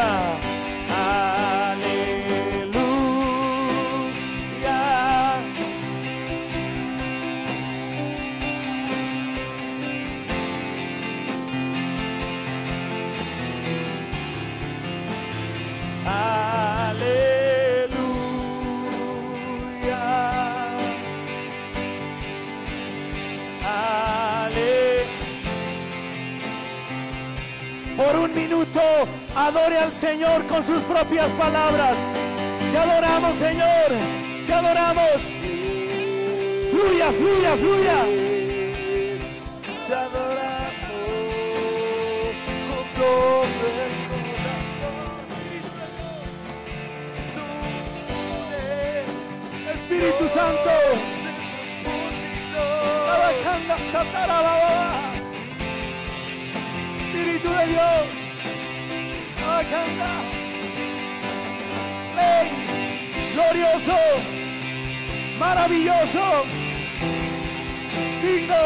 Por un minuto adore al Señor con sus propias palabras. Te adoramos, Señor, te adoramos. Fluya, fluya, fluya. Te adoramos con todo el corazón. Tú eres Espíritu Santo. Trabajando, satarababa. Espíritu de Dios, canta, Rey, glorioso, maravilloso, digno,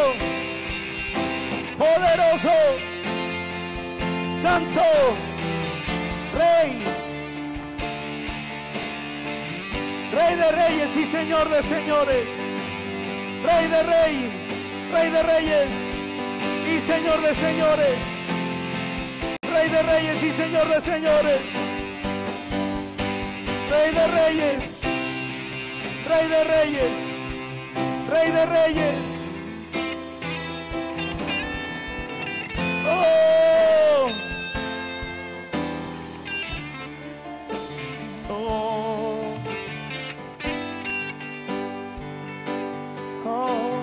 poderoso, santo, Rey, Rey de reyes y Señor de señores, Rey de rey, Rey de reyes y Señor de señores. Rey de reyes y Señor de señores. Rey de reyes. Rey de reyes. Rey de reyes. Oh. Oh. Oh.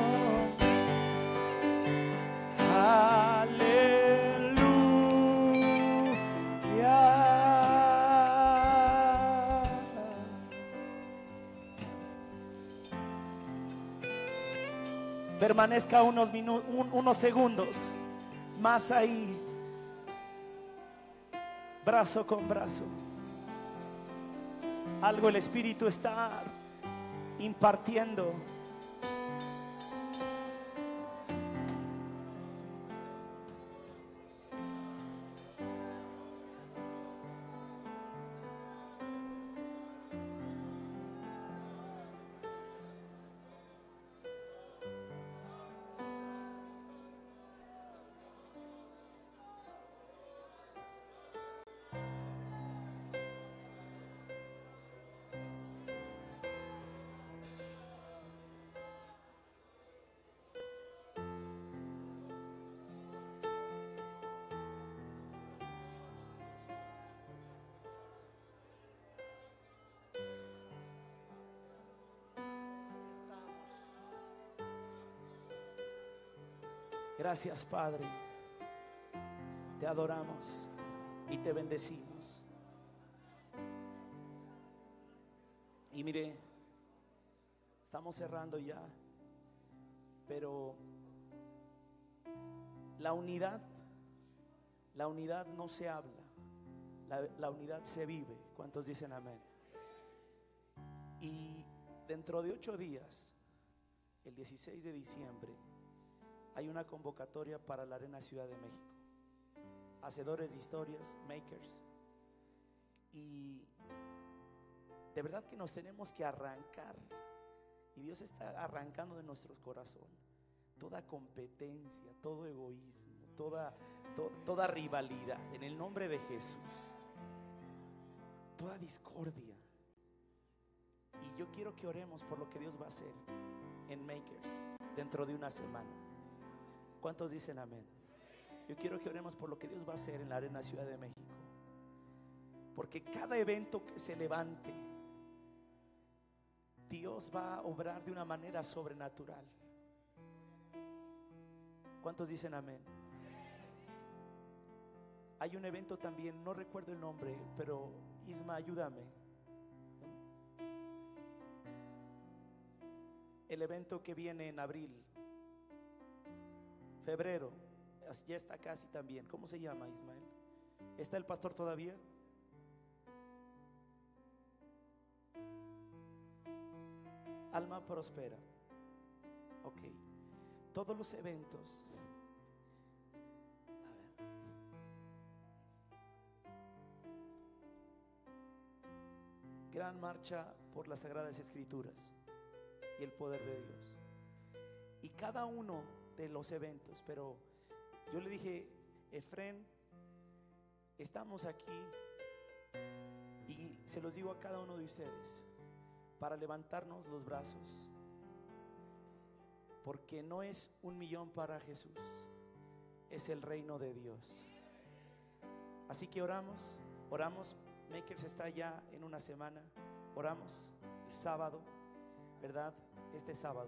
Permanezca unos minutos, un, unos segundos más ahí, brazo con brazo. Algo el Espíritu está impartiendo. Gracias, Padre. Te adoramos y te bendecimos. Y mire, estamos cerrando ya, pero la unidad, la unidad no se habla, la, la unidad se vive. ¿Cuántos dicen amén? Y dentro de ocho días, el dieciséis de diciembre, hay una convocatoria para la Arena Ciudad de México. Hacedores de historias, makers. Y de verdad que nos tenemos que arrancar. Y Dios está arrancando de nuestro corazón toda competencia, todo egoísmo, toda, to, toda rivalidad en el nombre de Jesús. Toda discordia. Y yo quiero que oremos por lo que Dios va a hacer en Makers dentro de una semana. ¿Cuántos dicen amén? Yo quiero que oremos por lo que Dios va a hacer en la Arena Ciudad de México. Porque cada evento que se levante, Dios va a obrar de una manera sobrenatural. ¿Cuántos dicen amén? Hay un evento también, no recuerdo el nombre, pero Isma, ayúdame. El evento que viene en abril, febrero, ya está casi también. ¿Cómo se llama, Ismael? ¿Está el pastor todavía? Alma Prospera. Ok. Todos los eventos. A ver. Gran marcha por las Sagradas Escrituras y el poder de Dios. Y cada uno de los eventos, pero yo le dije, Efren, estamos aquí y se los digo a cada uno de ustedes, para levantarnos los brazos, porque no es un millón para Jesús, es el reino de Dios. Así que oramos, oramos. Makers está ya en una semana, oramos el sábado, ¿verdad? Este sábado.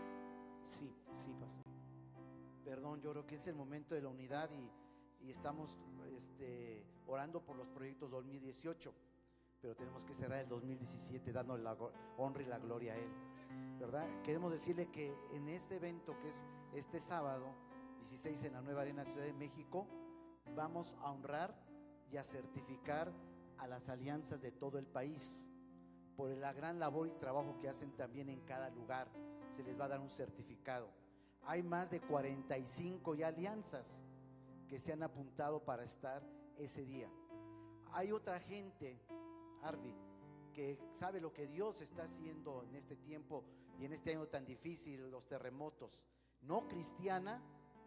Sí, sí, pastor. Perdón, yo creo que es el momento de la unidad y, y estamos este, orando por los proyectos dos mil dieciocho, pero tenemos que cerrar el dos mil diecisiete dándole la honra y la gloria a Él, ¿verdad? Queremos decirle que en este evento que es este sábado dieciséis en la Nueva Arena Ciudad de México, vamos a honrar y a certificar a las alianzas de todo el país por la gran labor y trabajo que hacen también en cada lugar. Se les va a dar un certificado. Hay más de cuarenta y cinco ya alianzas que se han apuntado para estar ese día. Hay otra gente, Arby, que sabe lo que Dios está haciendo en este tiempo y en este año tan difícil, los terremotos, no cristiana,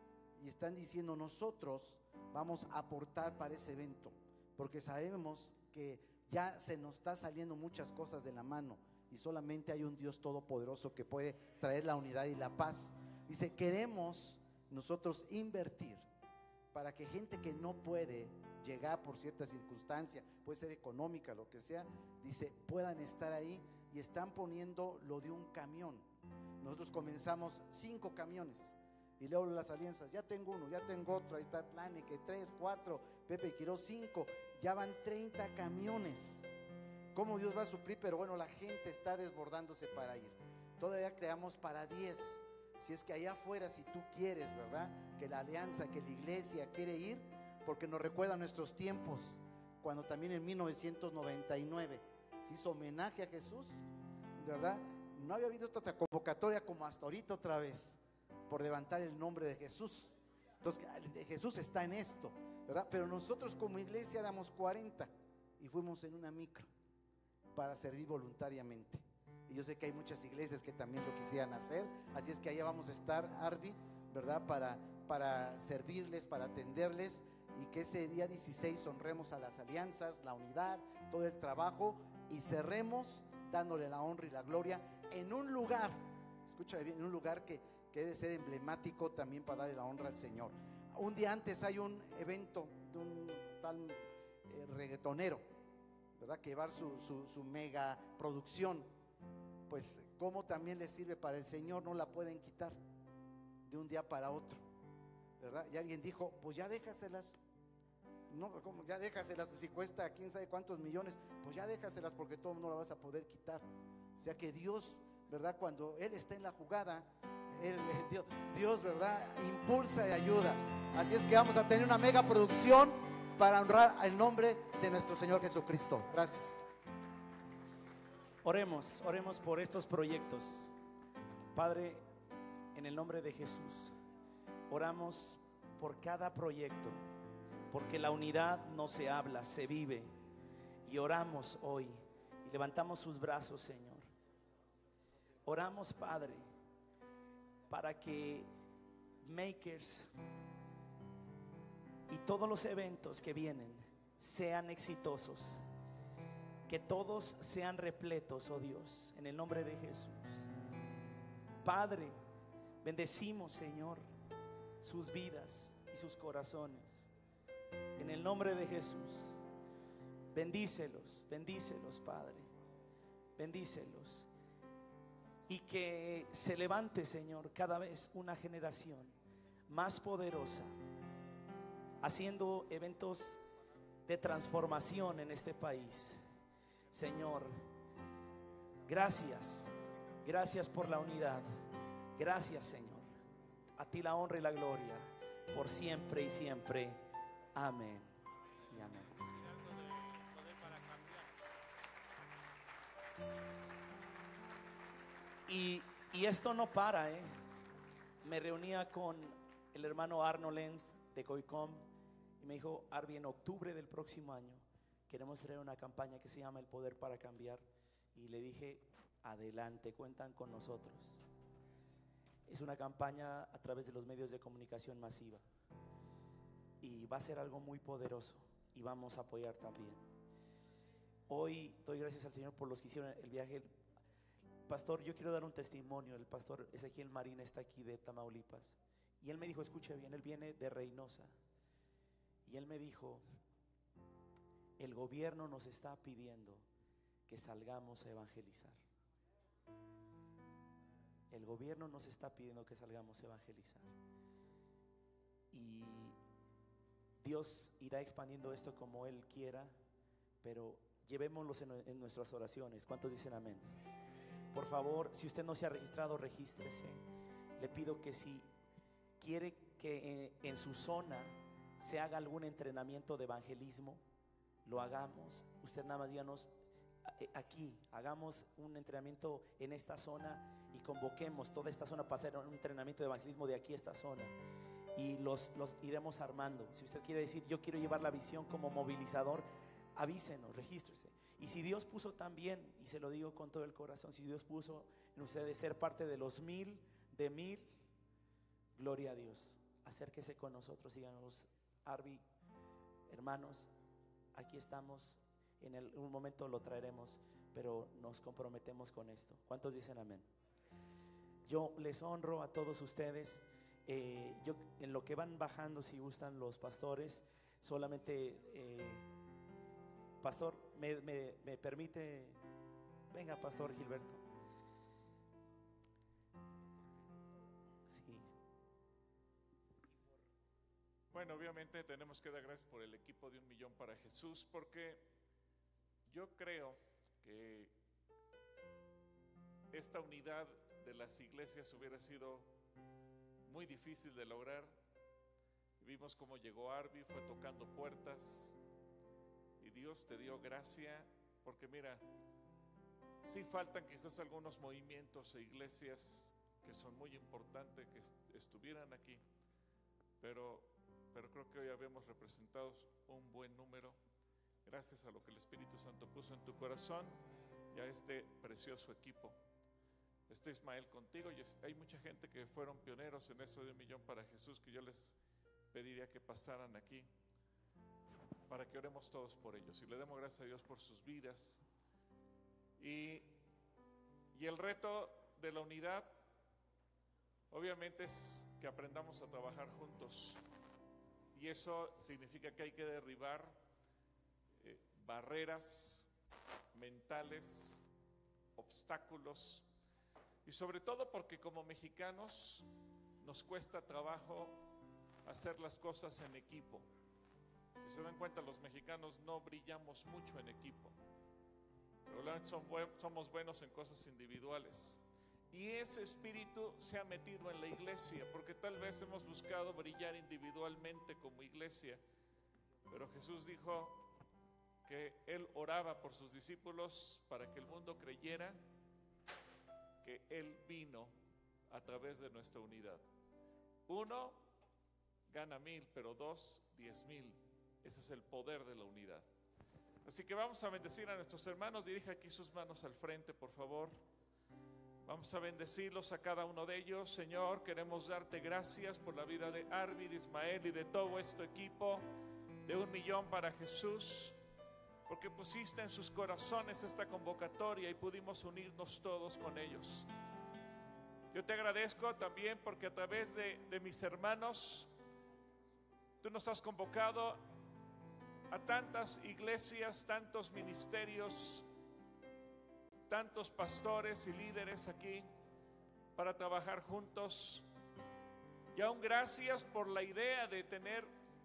y están diciendo: nosotros vamos a aportar para ese evento, porque sabemos que ya se nos está saliendo muchas cosas de la mano y solamente hay un Dios todopoderoso que puede traer la unidad y la paz. Dice, queremos nosotros invertir para que gente que no puede llegar por cierta circunstancia, puede ser económica, lo que sea, dice, puedan estar ahí, y están poniendo lo de un camión. Nosotros comenzamos cinco camiones y luego las alianzas, ya tengo uno, ya tengo otro, ahí está Plane, que tres, cuatro, Pepe Quirós cinco, ya van treinta camiones. ¿Cómo Dios va a suplir? Pero bueno, la gente está desbordándose para ir. Todavía creamos para diez. Si es que allá afuera, si tú quieres, ¿verdad? Que la alianza, que la iglesia quiere ir, porque nos recuerda nuestros tiempos, cuando también en mil novecientos noventa y nueve se hizo homenaje a Jesús, ¿verdad? No había habido otra convocatoria como hasta ahorita otra vez, por levantar el nombre de Jesús. Entonces Jesús está en esto, ¿verdad? Pero nosotros como iglesia éramos cuarenta y fuimos en una micro para servir voluntariamente. Y yo sé que hay muchas iglesias que también lo quisieran hacer, así es que allá vamos a estar, Arby, ¿verdad? Para, para servirles, para atenderles, y que ese día dieciséis honremos a las alianzas, la unidad, todo el trabajo, y cerremos dándole la honra y la gloria en un lugar, escúchame bien, en un lugar que, que debe ser emblemático también para darle la honra al Señor. Un día antes hay un evento de un tal eh, reggaetonero, ¿verdad? Que llevar su, su, su mega producción. Pues como también les sirve para el Señor, no la pueden quitar de un día para otro, ¿verdad? Y alguien dijo, pues ya déjaselas. No, ¿cómo? Ya déjaselas, pues si cuesta quién sabe cuántos millones, pues ya déjaselas, porque todo no la vas a poder quitar. O sea que Dios, ¿verdad? Cuando Él está en la jugada, Él, Dios, Dios, ¿verdad? Impulsa y ayuda. Así es que vamos a tener una mega producción para honrar el nombre de nuestro Señor Jesucristo. Gracias. Oremos, oremos por estos proyectos. Padre, en el nombre de Jesús, oramos por cada proyecto, porque la unidad no se habla, se vive. Y oramos hoy y levantamos sus brazos, Señor. Oramos, Padre, para que Makers y todos los eventos que vienen sean exitosos. Que todos sean repletos, oh Dios, en el nombre de Jesús. Padre, bendecimos, Señor, sus vidas y sus corazones. En el nombre de Jesús, bendícelos, bendícelos, Padre, bendícelos. Y que se levante, Señor, cada vez una generación más poderosa, haciendo eventos de transformación en este país. Señor, gracias, gracias por la unidad. Gracias, Señor. A ti la honra y la gloria por siempre y siempre. Amén y amén. Y, y esto no para, ¿eh? Me reunía con el hermano Arno Lenz de COICOM y me dijo: Arby, en octubre del próximo año queremos traer una campaña que se llama El Poder para Cambiar. Y le dije: adelante, cuentan con nosotros. Es una campaña a través de los medios de comunicación masiva y va a ser algo muy poderoso y vamos a apoyar también. Hoy doy gracias al Señor por los que hicieron el viaje. Pastor, yo quiero dar un testimonio. El pastor Ezequiel Marín está aquí de Tamaulipas y él me dijo, escuche bien, él viene de Reynosa y él me dijo: el gobierno nos está pidiendo que salgamos a evangelizar. El gobierno nos está pidiendo que salgamos a evangelizar. Y Dios irá expandiendo esto como Él quiera, pero llevémoslos en, en nuestras oraciones. ¿Cuántos dicen amén? Por favor, si usted no se ha registrado, regístrese. Le pido que si quiere que en, en su zona se haga algún entrenamiento de evangelismo, lo hagamos. Usted nada más díganos: aquí hagamos un entrenamiento en esta zona y convoquemos toda esta zona para hacer un entrenamiento de evangelismo de aquí a esta zona y los, los iremos armando. Si usted quiere decir: yo quiero llevar la visión como movilizador, avísenos, regístrese. Y si Dios puso también, y se lo digo con todo el corazón, si Dios puso en ustedes ser parte de los mil, de mil, gloria a Dios. Acérquese con nosotros y díganos: Arby, hermanos, aquí estamos. En el, un momento lo traeremos, pero nos comprometemos con esto. ¿Cuántos dicen amén? Yo les honro a todos ustedes. Eh, yo, en lo que van bajando, si gustan los pastores, solamente, eh, pastor, me, me, me permite, venga, pastor Gilberto. Sí. Bueno, obviamente tenemos que dar gracias por el equipo de Un Millón para Jesús, porque yo creo que esta unidad de las iglesias hubiera sido muy difícil de lograr. Vimos cómo llegó Arby, fue tocando puertas y Dios te dio gracia, porque mira, sí faltan quizás algunos movimientos e iglesias que son muy importantes que est- estuvieran aquí, pero, pero creo que hoy habíamos representado un buen número. Gracias a lo que el Espíritu Santo puso en tu corazón y a este precioso equipo. Este Ismael contigo, y es, hay mucha gente que fueron pioneros en eso de Un Millón para Jesús, que yo les pediría que pasaran aquí para que oremos todos por ellos y le demos gracias a Dios por sus vidas. Y, y el reto de la unidad obviamente es que aprendamos a trabajar juntos, y eso significa que hay que derribar eh, barreras mentales, obstáculos, y sobre todo porque como mexicanos nos cuesta trabajo hacer las cosas en equipo. Si se dan cuenta, los mexicanos no brillamos mucho en equipo, regularmente son buen, somos buenos en cosas individuales, y ese espíritu se ha metido en la iglesia, porque tal vez hemos buscado brillar individualmente como iglesia, pero Jesús dijo que Él oraba por sus discípulos para que el mundo creyera que Él vino a través de nuestra unidad. Uno gana mil, pero dos, diez mil. Ese es el poder de la unidad. Así que vamos a bendecir a nuestros hermanos. Dirija aquí sus manos al frente, por favor. Vamos a bendecirlos a cada uno de ellos. Señor, queremos darte gracias por la vida de Arby, de Ismael y de todo este equipo de Un Millón para Jesús, porque pusiste en sus corazones esta convocatoria y pudimos unirnos todos con ellos. Yo te agradezco también porque a través de, de mis hermanos tú nos has convocado a tantas iglesias, tantos ministerios, tantos pastores y líderes aquí para trabajar juntos. Y aún gracias por la idea de tener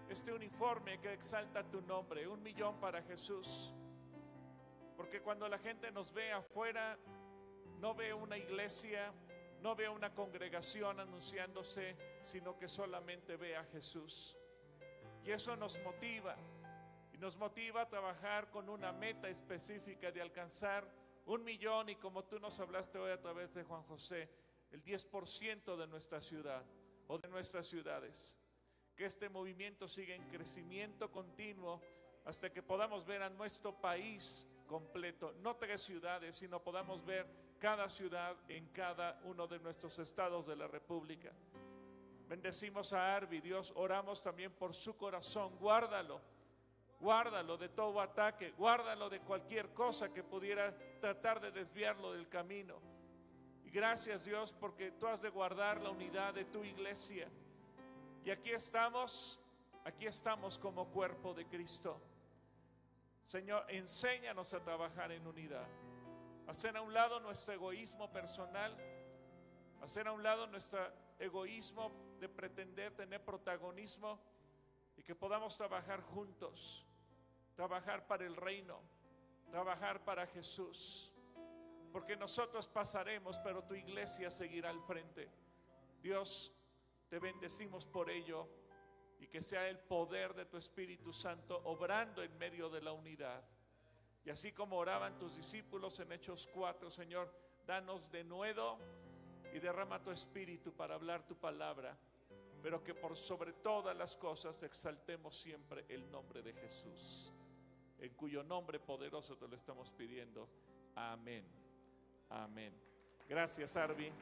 este uniforme que exalta tu nombre. Un millón para Jesús. Porque cuando la gente nos ve afuera, no ve una iglesia, no ve una congregación anunciándose, sino que solamente ve a Jesús. Y eso nos motiva. Y nos motiva a trabajar con una meta específica de alcanzar un millón. Y como tú nos hablaste hoy a través de Juan José, el diez por ciento de nuestra ciudad o de nuestras ciudades. Que este movimiento siga en crecimiento continuo hasta que podamos ver a nuestro país completo, no tres ciudades, sino podamos ver cada ciudad en cada uno de nuestros estados de la República. Bendecimos a Arby, Dios, oramos también por su corazón. Guárdalo, guárdalo de todo ataque, guárdalo de cualquier cosa que pudiera tratar de desviarlo del camino. Y gracias, Dios, porque tú has de guardar la unidad de tu iglesia. Y aquí estamos, aquí estamos como cuerpo de Cristo. Señor, enséñanos a trabajar en unidad, hacer a un lado nuestro egoísmo personal, hacer a un lado nuestro egoísmo de pretender tener protagonismo y que podamos trabajar juntos, trabajar para el reino, trabajar para Jesús, porque nosotros pasaremos, pero tu iglesia seguirá al frente. Dios, te bendecimos por ello. Y que sea el poder de tu Espíritu Santo obrando en medio de la unidad. Y así como oraban tus discípulos en Hechos cuatro, Señor, danos de nuevo y derrama tu Espíritu para hablar tu palabra. Pero que por sobre todas las cosas exaltemos siempre el nombre de Jesús, en cuyo nombre poderoso te lo estamos pidiendo. Amén. Amén. Gracias, Arby.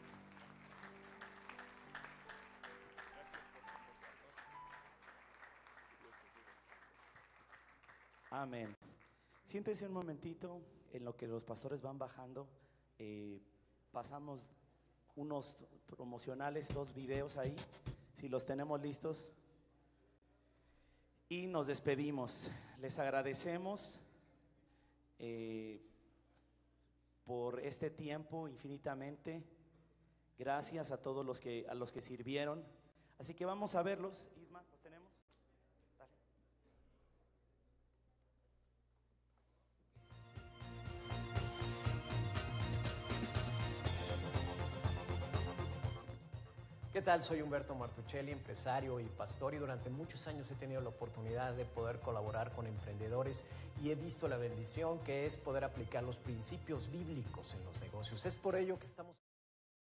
Amén. Siéntese un momentito en lo que los pastores van bajando. Eh, pasamos unos promocionales, dos videos ahí, si los tenemos listos. Y nos despedimos. Les agradecemos eh, por este tiempo infinitamente. Gracias a todos los que, a los que sirvieron. Así que vamos a verlos. Isma, ¿los tenemos? Dale. ¿Qué tal? Soy Humberto Martuchelli, empresario y pastor, y durante muchos años he tenido la oportunidad de poder colaborar con emprendedores y he visto la bendición que es poder aplicar los principios bíblicos en los negocios. Es por ello que estamos